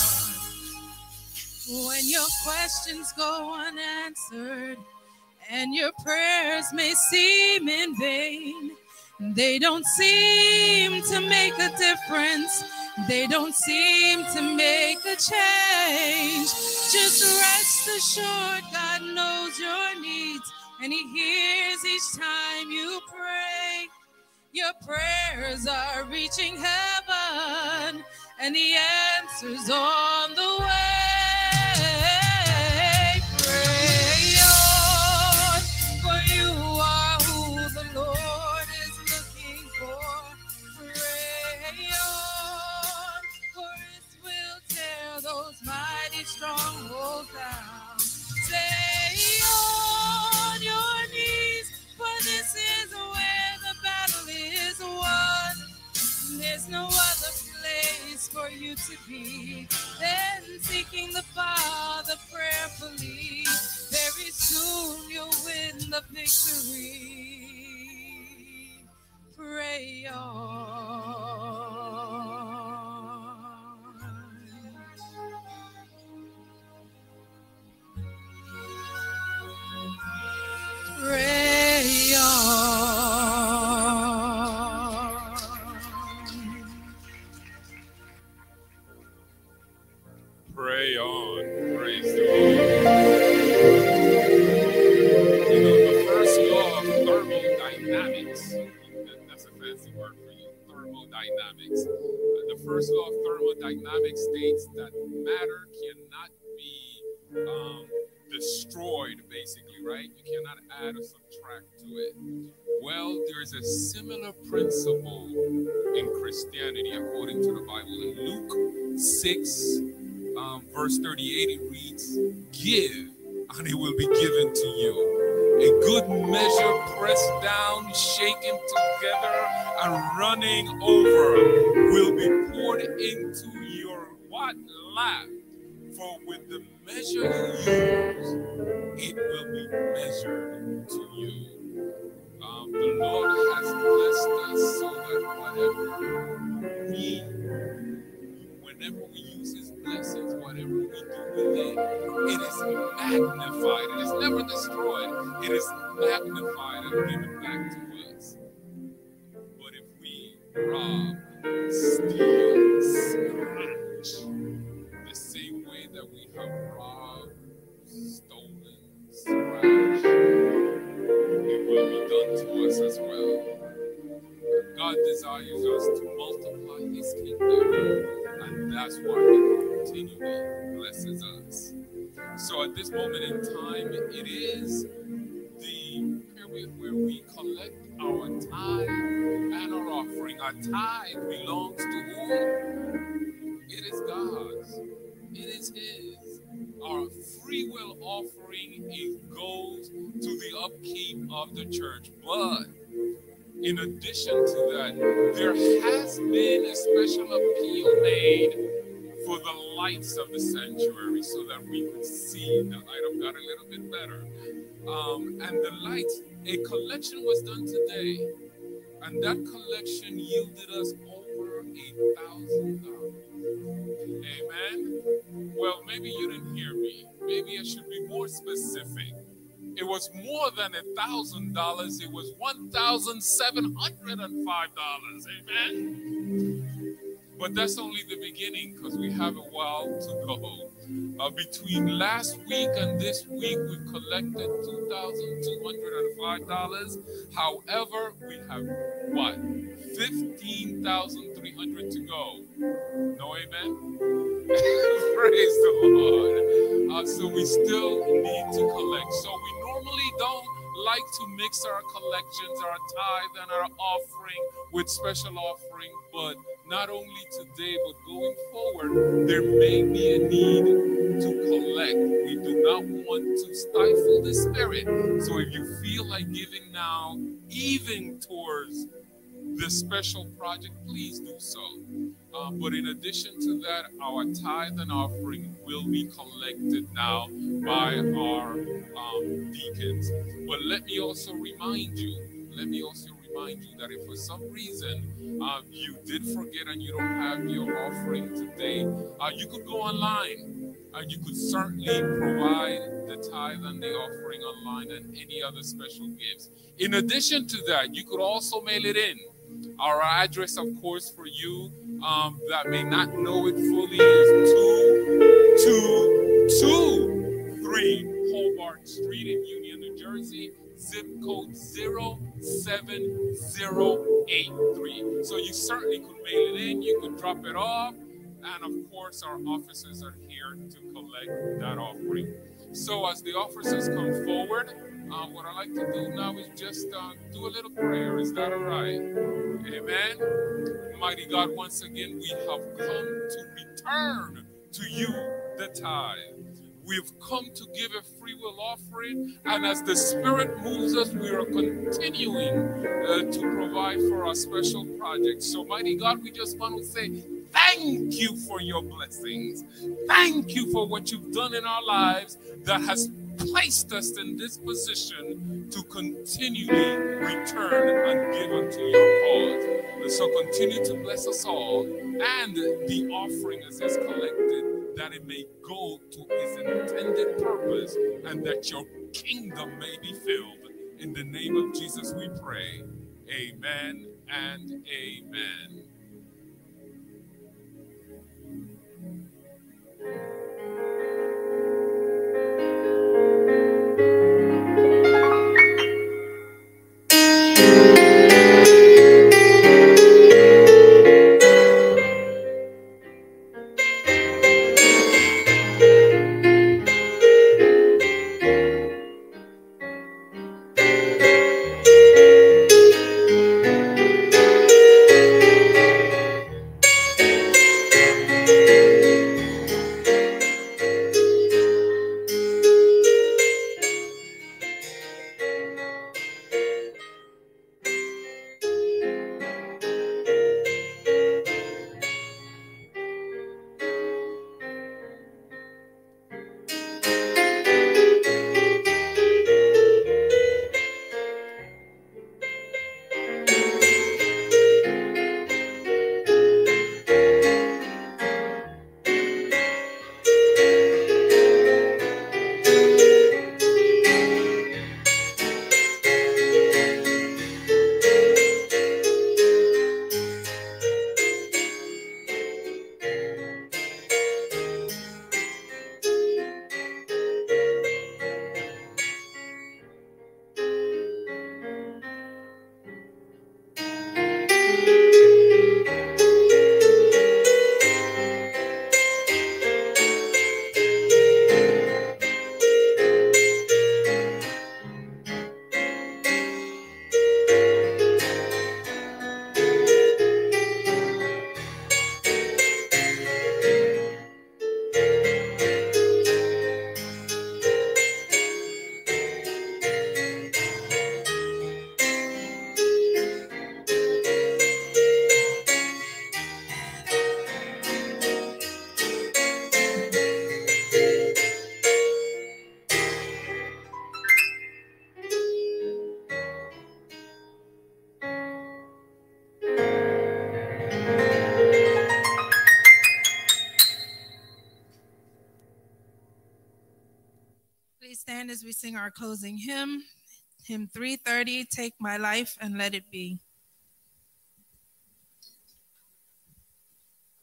When your questions go unanswered and your prayers may seem in vain, they don't seem to make a difference. They don't seem to make a change. Just rest assured God knows your needs and He hears each time you pray. Your prayers are reaching heaven and the answer's on the way. Pray on, for you are who the Lord is looking for. Pray on, for it will tear those mighty strongholds down. Stay on your knees, for this is where the battle is won. There's no other place for you to be than seeking the Father prayerfully. Very soon you'll win the victory. Pray on. Pray on. Pray on. Praise the Lord. You know, the first law of thermodynamics, that's a fancy word for you, thermodynamics. The first law of thermodynamics states that matter cannot be destroyed, basically, right? You cannot add or subtract to it. Well, there is a similar principle in Christianity according to the Bible. In Luke 6, verse 38, it reads, "Give, and it will be given to you. A good measure pressed down, shaken together, and running over will be poured into your what? Lap. For with the measure you use, it will be measured to you." The Lord has blessed us so that whenever we use His blessings, whatever we do with it, it is magnified. It is never destroyed. It is magnified and given back to us. But if we rob, steal, scratch, the same way that we have robbed, stolen, scratched, it will be done to us as well. God desires us to multiply His kingdom, and that's why He continually blesses us. So at this moment in time, it is the period where we collect our tithe and our offering. Our tithe belongs to who? It is God's. It is His. Our free will offering, it goes to the upkeep of the church. But in addition to that, there has been a special appeal made for the lights of the sanctuary so that we could see the light of God a little bit better. And the lights, a collection was done today, and that collection yielded us over $1,000. Amen. Well, maybe you didn't hear me. Maybe I should be more specific. It was more than $1,000. It was $1,705. Amen. But that's only the beginning, because we have a while to go. Between last week and this week, we've collected $2,205. However, we have what? $15,300 to go. No amen? Praise the Lord. So we still need to collect. So we normally don't like to mix our collections, our tithe and our offering with special offering, but not only today, but going forward, there may be a need to collect. We do not want to stifle the spirit. So if you feel like giving now, even towards the special project, please do so. But in addition to that, our tithe and offering will be collected now by our deacons. But let me also remind you that if for some reason you did forget and you don't have your offering today, you could go online and you could certainly provide the tithe and the offering online and any other special gifts. In addition to that, you could also mail it in. Our address, of course, for you that may not know it fully is 2223 Hobart Street in Union, New Jersey, zip code 07083. So you certainly could mail it in, you could drop it off, and of course our officers are here to collect that offering. So as the officers come forward, what I like to do now is just do a little prayer. Is that all right? Amen. Mighty God, once again, we have come to return to you the tithe. We've come to give a free will offering, and as the Spirit moves us, we are continuing to provide for our special projects. So, mighty God, we just want to say thank you for your blessings. Thank you for what you've done in our lives that has placed us in this position to continually return and give unto your cause. And so continue to bless us all, and the offering as is collected, that it may go to its intended purpose and that your kingdom may be filled. In the name of Jesus we pray. Amen and amen. Stand as we sing our closing hymn, hymn 330, Take My Life and Let It Be.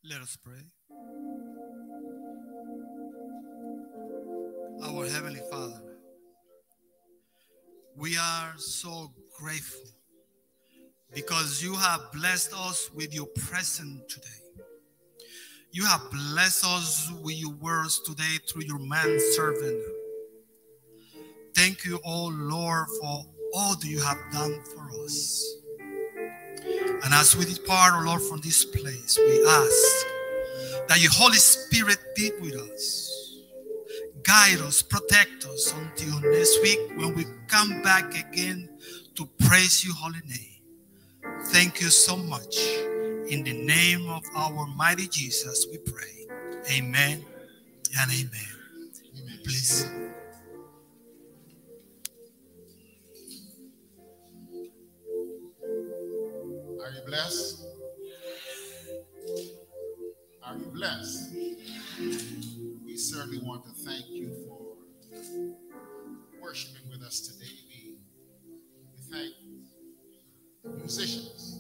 Let us pray. Our Heavenly Father, we are so grateful because you have blessed us with your presence today. You have blessed us with your words today through your manservant. Thank you, oh Lord, for all that you have done for us. And as we depart, oh Lord, from this place, we ask that your Holy Spirit be with us. Guide us, protect us until next week when we come back again to praise your holy name. Thank you so much. In the name of our mighty Jesus, we pray. Amen and amen. Please. Are you blessed? Are you blessed? We certainly want to thank you for worshiping with us today. We thank the musicians,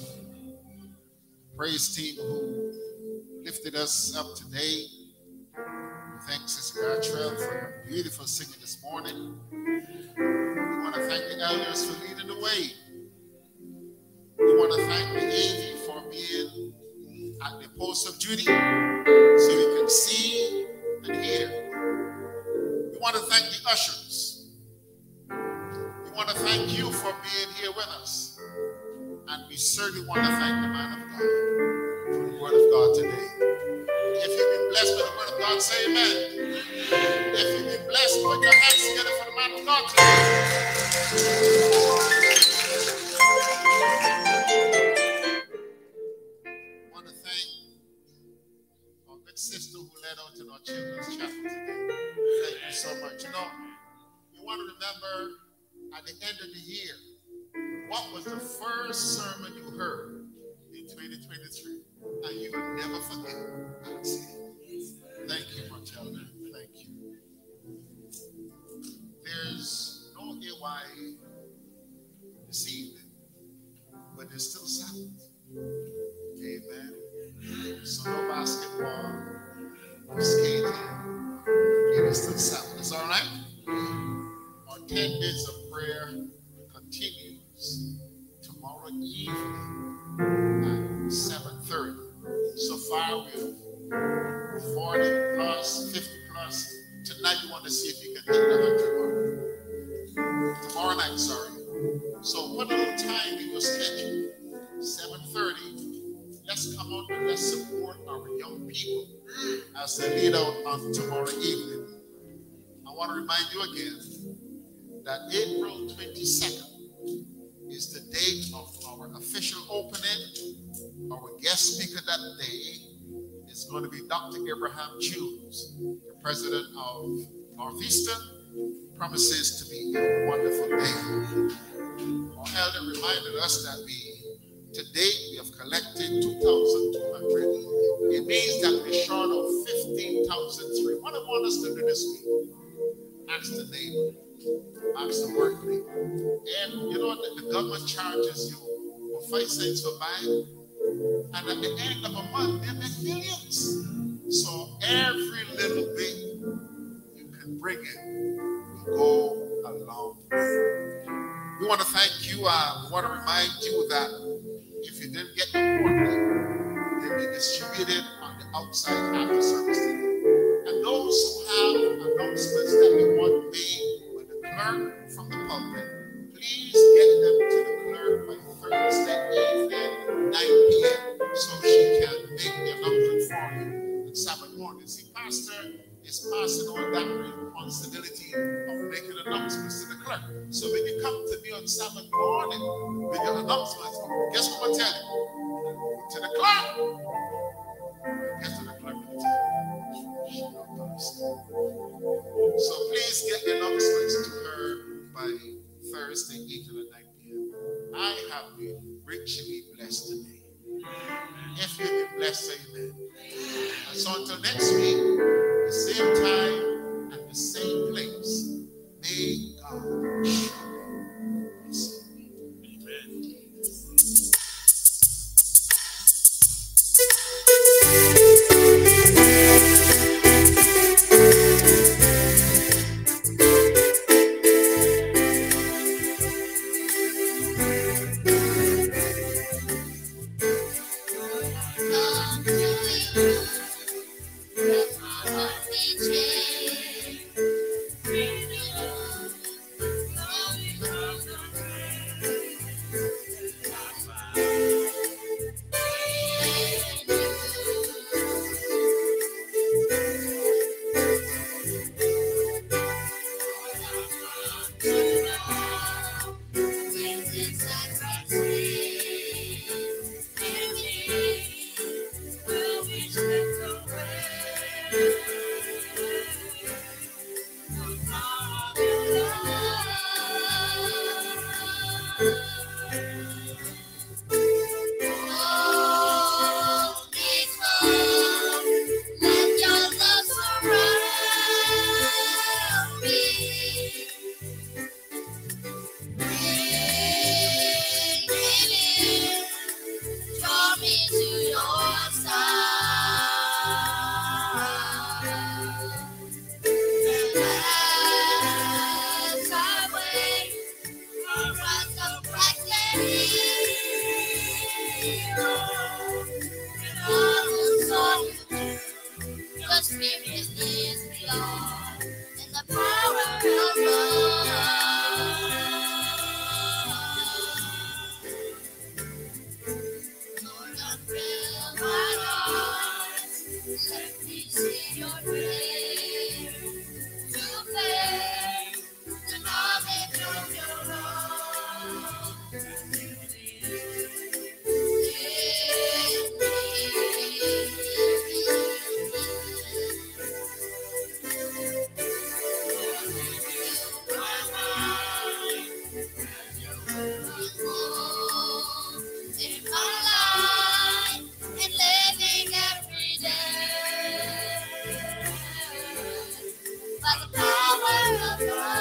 praise team who lifted us up today. We thank Sister Gartrell for her beautiful singing this morning. We want to thank the elders for leading the way. We want to thank the AV for being at the post of duty so we can see and hear. We want to thank the ushers. We want to thank you for being here with us. And we certainly want to thank the man of God for the word of God today. If you've been blessed with the word of God, say amen. If you've been blessed, put your hands together for the man of God today. I want to thank our good sister who led out in our children's chapel today. Thank you so much. You know, you want to remember at the end of the year, what was the first sermon you heard in 2023? And you will never forget. Thank you, much elder. Thank you. There's no AY this evening, but there's still Sabbath. Amen. So no basketball, no skating. It is still Sabbath. Is all right? Our 10 days of prayer continues tomorrow evening at 7:30. So far we're 40 plus, 50 plus. Tonight we want to see if you can hit the 100 mark. Tomorrow night, sorry. So put a little time in your schedule. 7:30. Let's come out and let's support our young people as they lead out on tomorrow evening. I want to remind you again that April 22nd is the date of our official opening. Our guest speaker that day is going to be Dr. Abraham Jules, the president of Northeastern. Promises to be a wonderful day. Our elder reminded us that to date we have collected 2,200. It means that we're short of 15,003. What I want us to do this week, ask the neighbor, ask the work people. And you know that the government charges you for 5 cents for buying, and at the end of a month they make millions. So every little bit you can bring it will go a long way. We want to thank you. We want to remind you that if you didn't get the quarterly, they'll be distributed on the outside after service today. And those who have announcements that they want made with the clerk from the pulpit, please get them to the clerk by Thursday evening, 9 p.m. so she can make the announcement for you on Sabbath morning. See, Pastor is passing on that responsibility of making announcements to the clerk. So when you come to me on Sabbath morning with your announcements, guess what I'm telling you? To the clerk. Guess to the clerk will tell you. So please get the announcements to her by Thursday evening at 9 p.m. I have been richly blessed today. If you've been blessed, say amen. And so until next week, the same time and the same place, may God bless you. Amen. me to your side. And as I wait for us to practice, and all the songs your spirit is beyond, and the power of love. Lord, unveil my eyes, let me see your grace, to faith, the knowledge of your love. In my life and living every day by the power of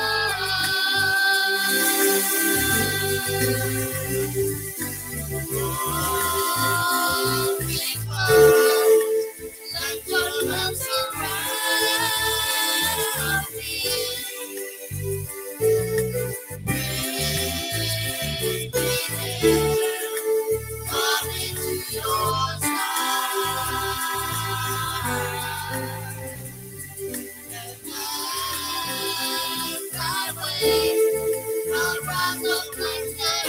God. Be close, let your love surround me. Come into your side. And as I wait, I'll rise up like the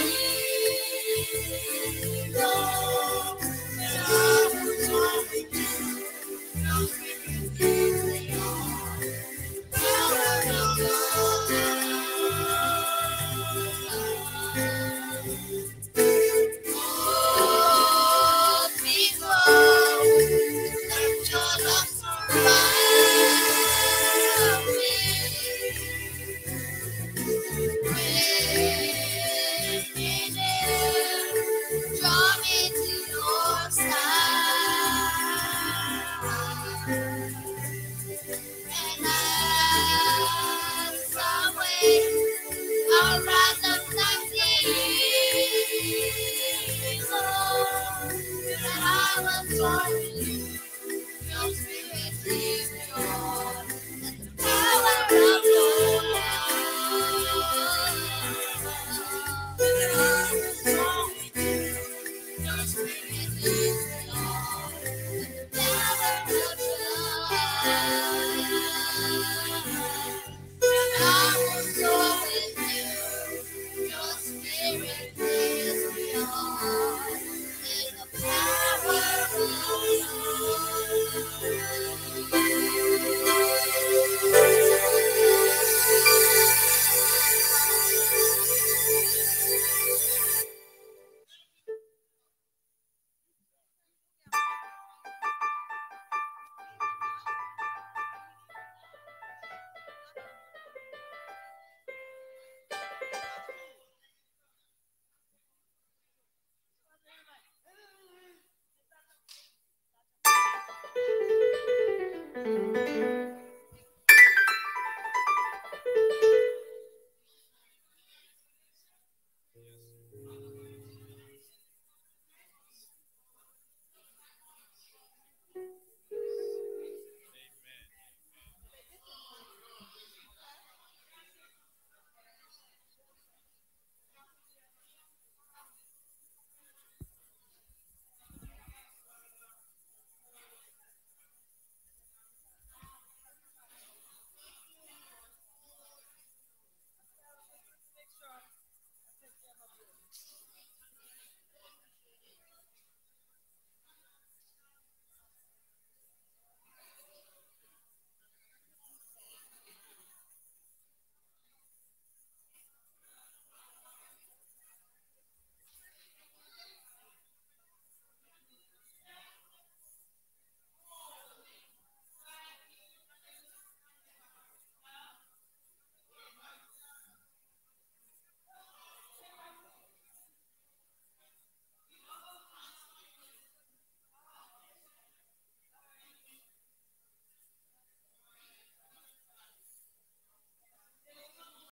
eagle, and I will soar with you. Your spirit is beyond, power of love. I'll rise up like the eagle, and I will soar with you. Your spirit is beyond, and the power of your love. And I will soar with you. Your spirit is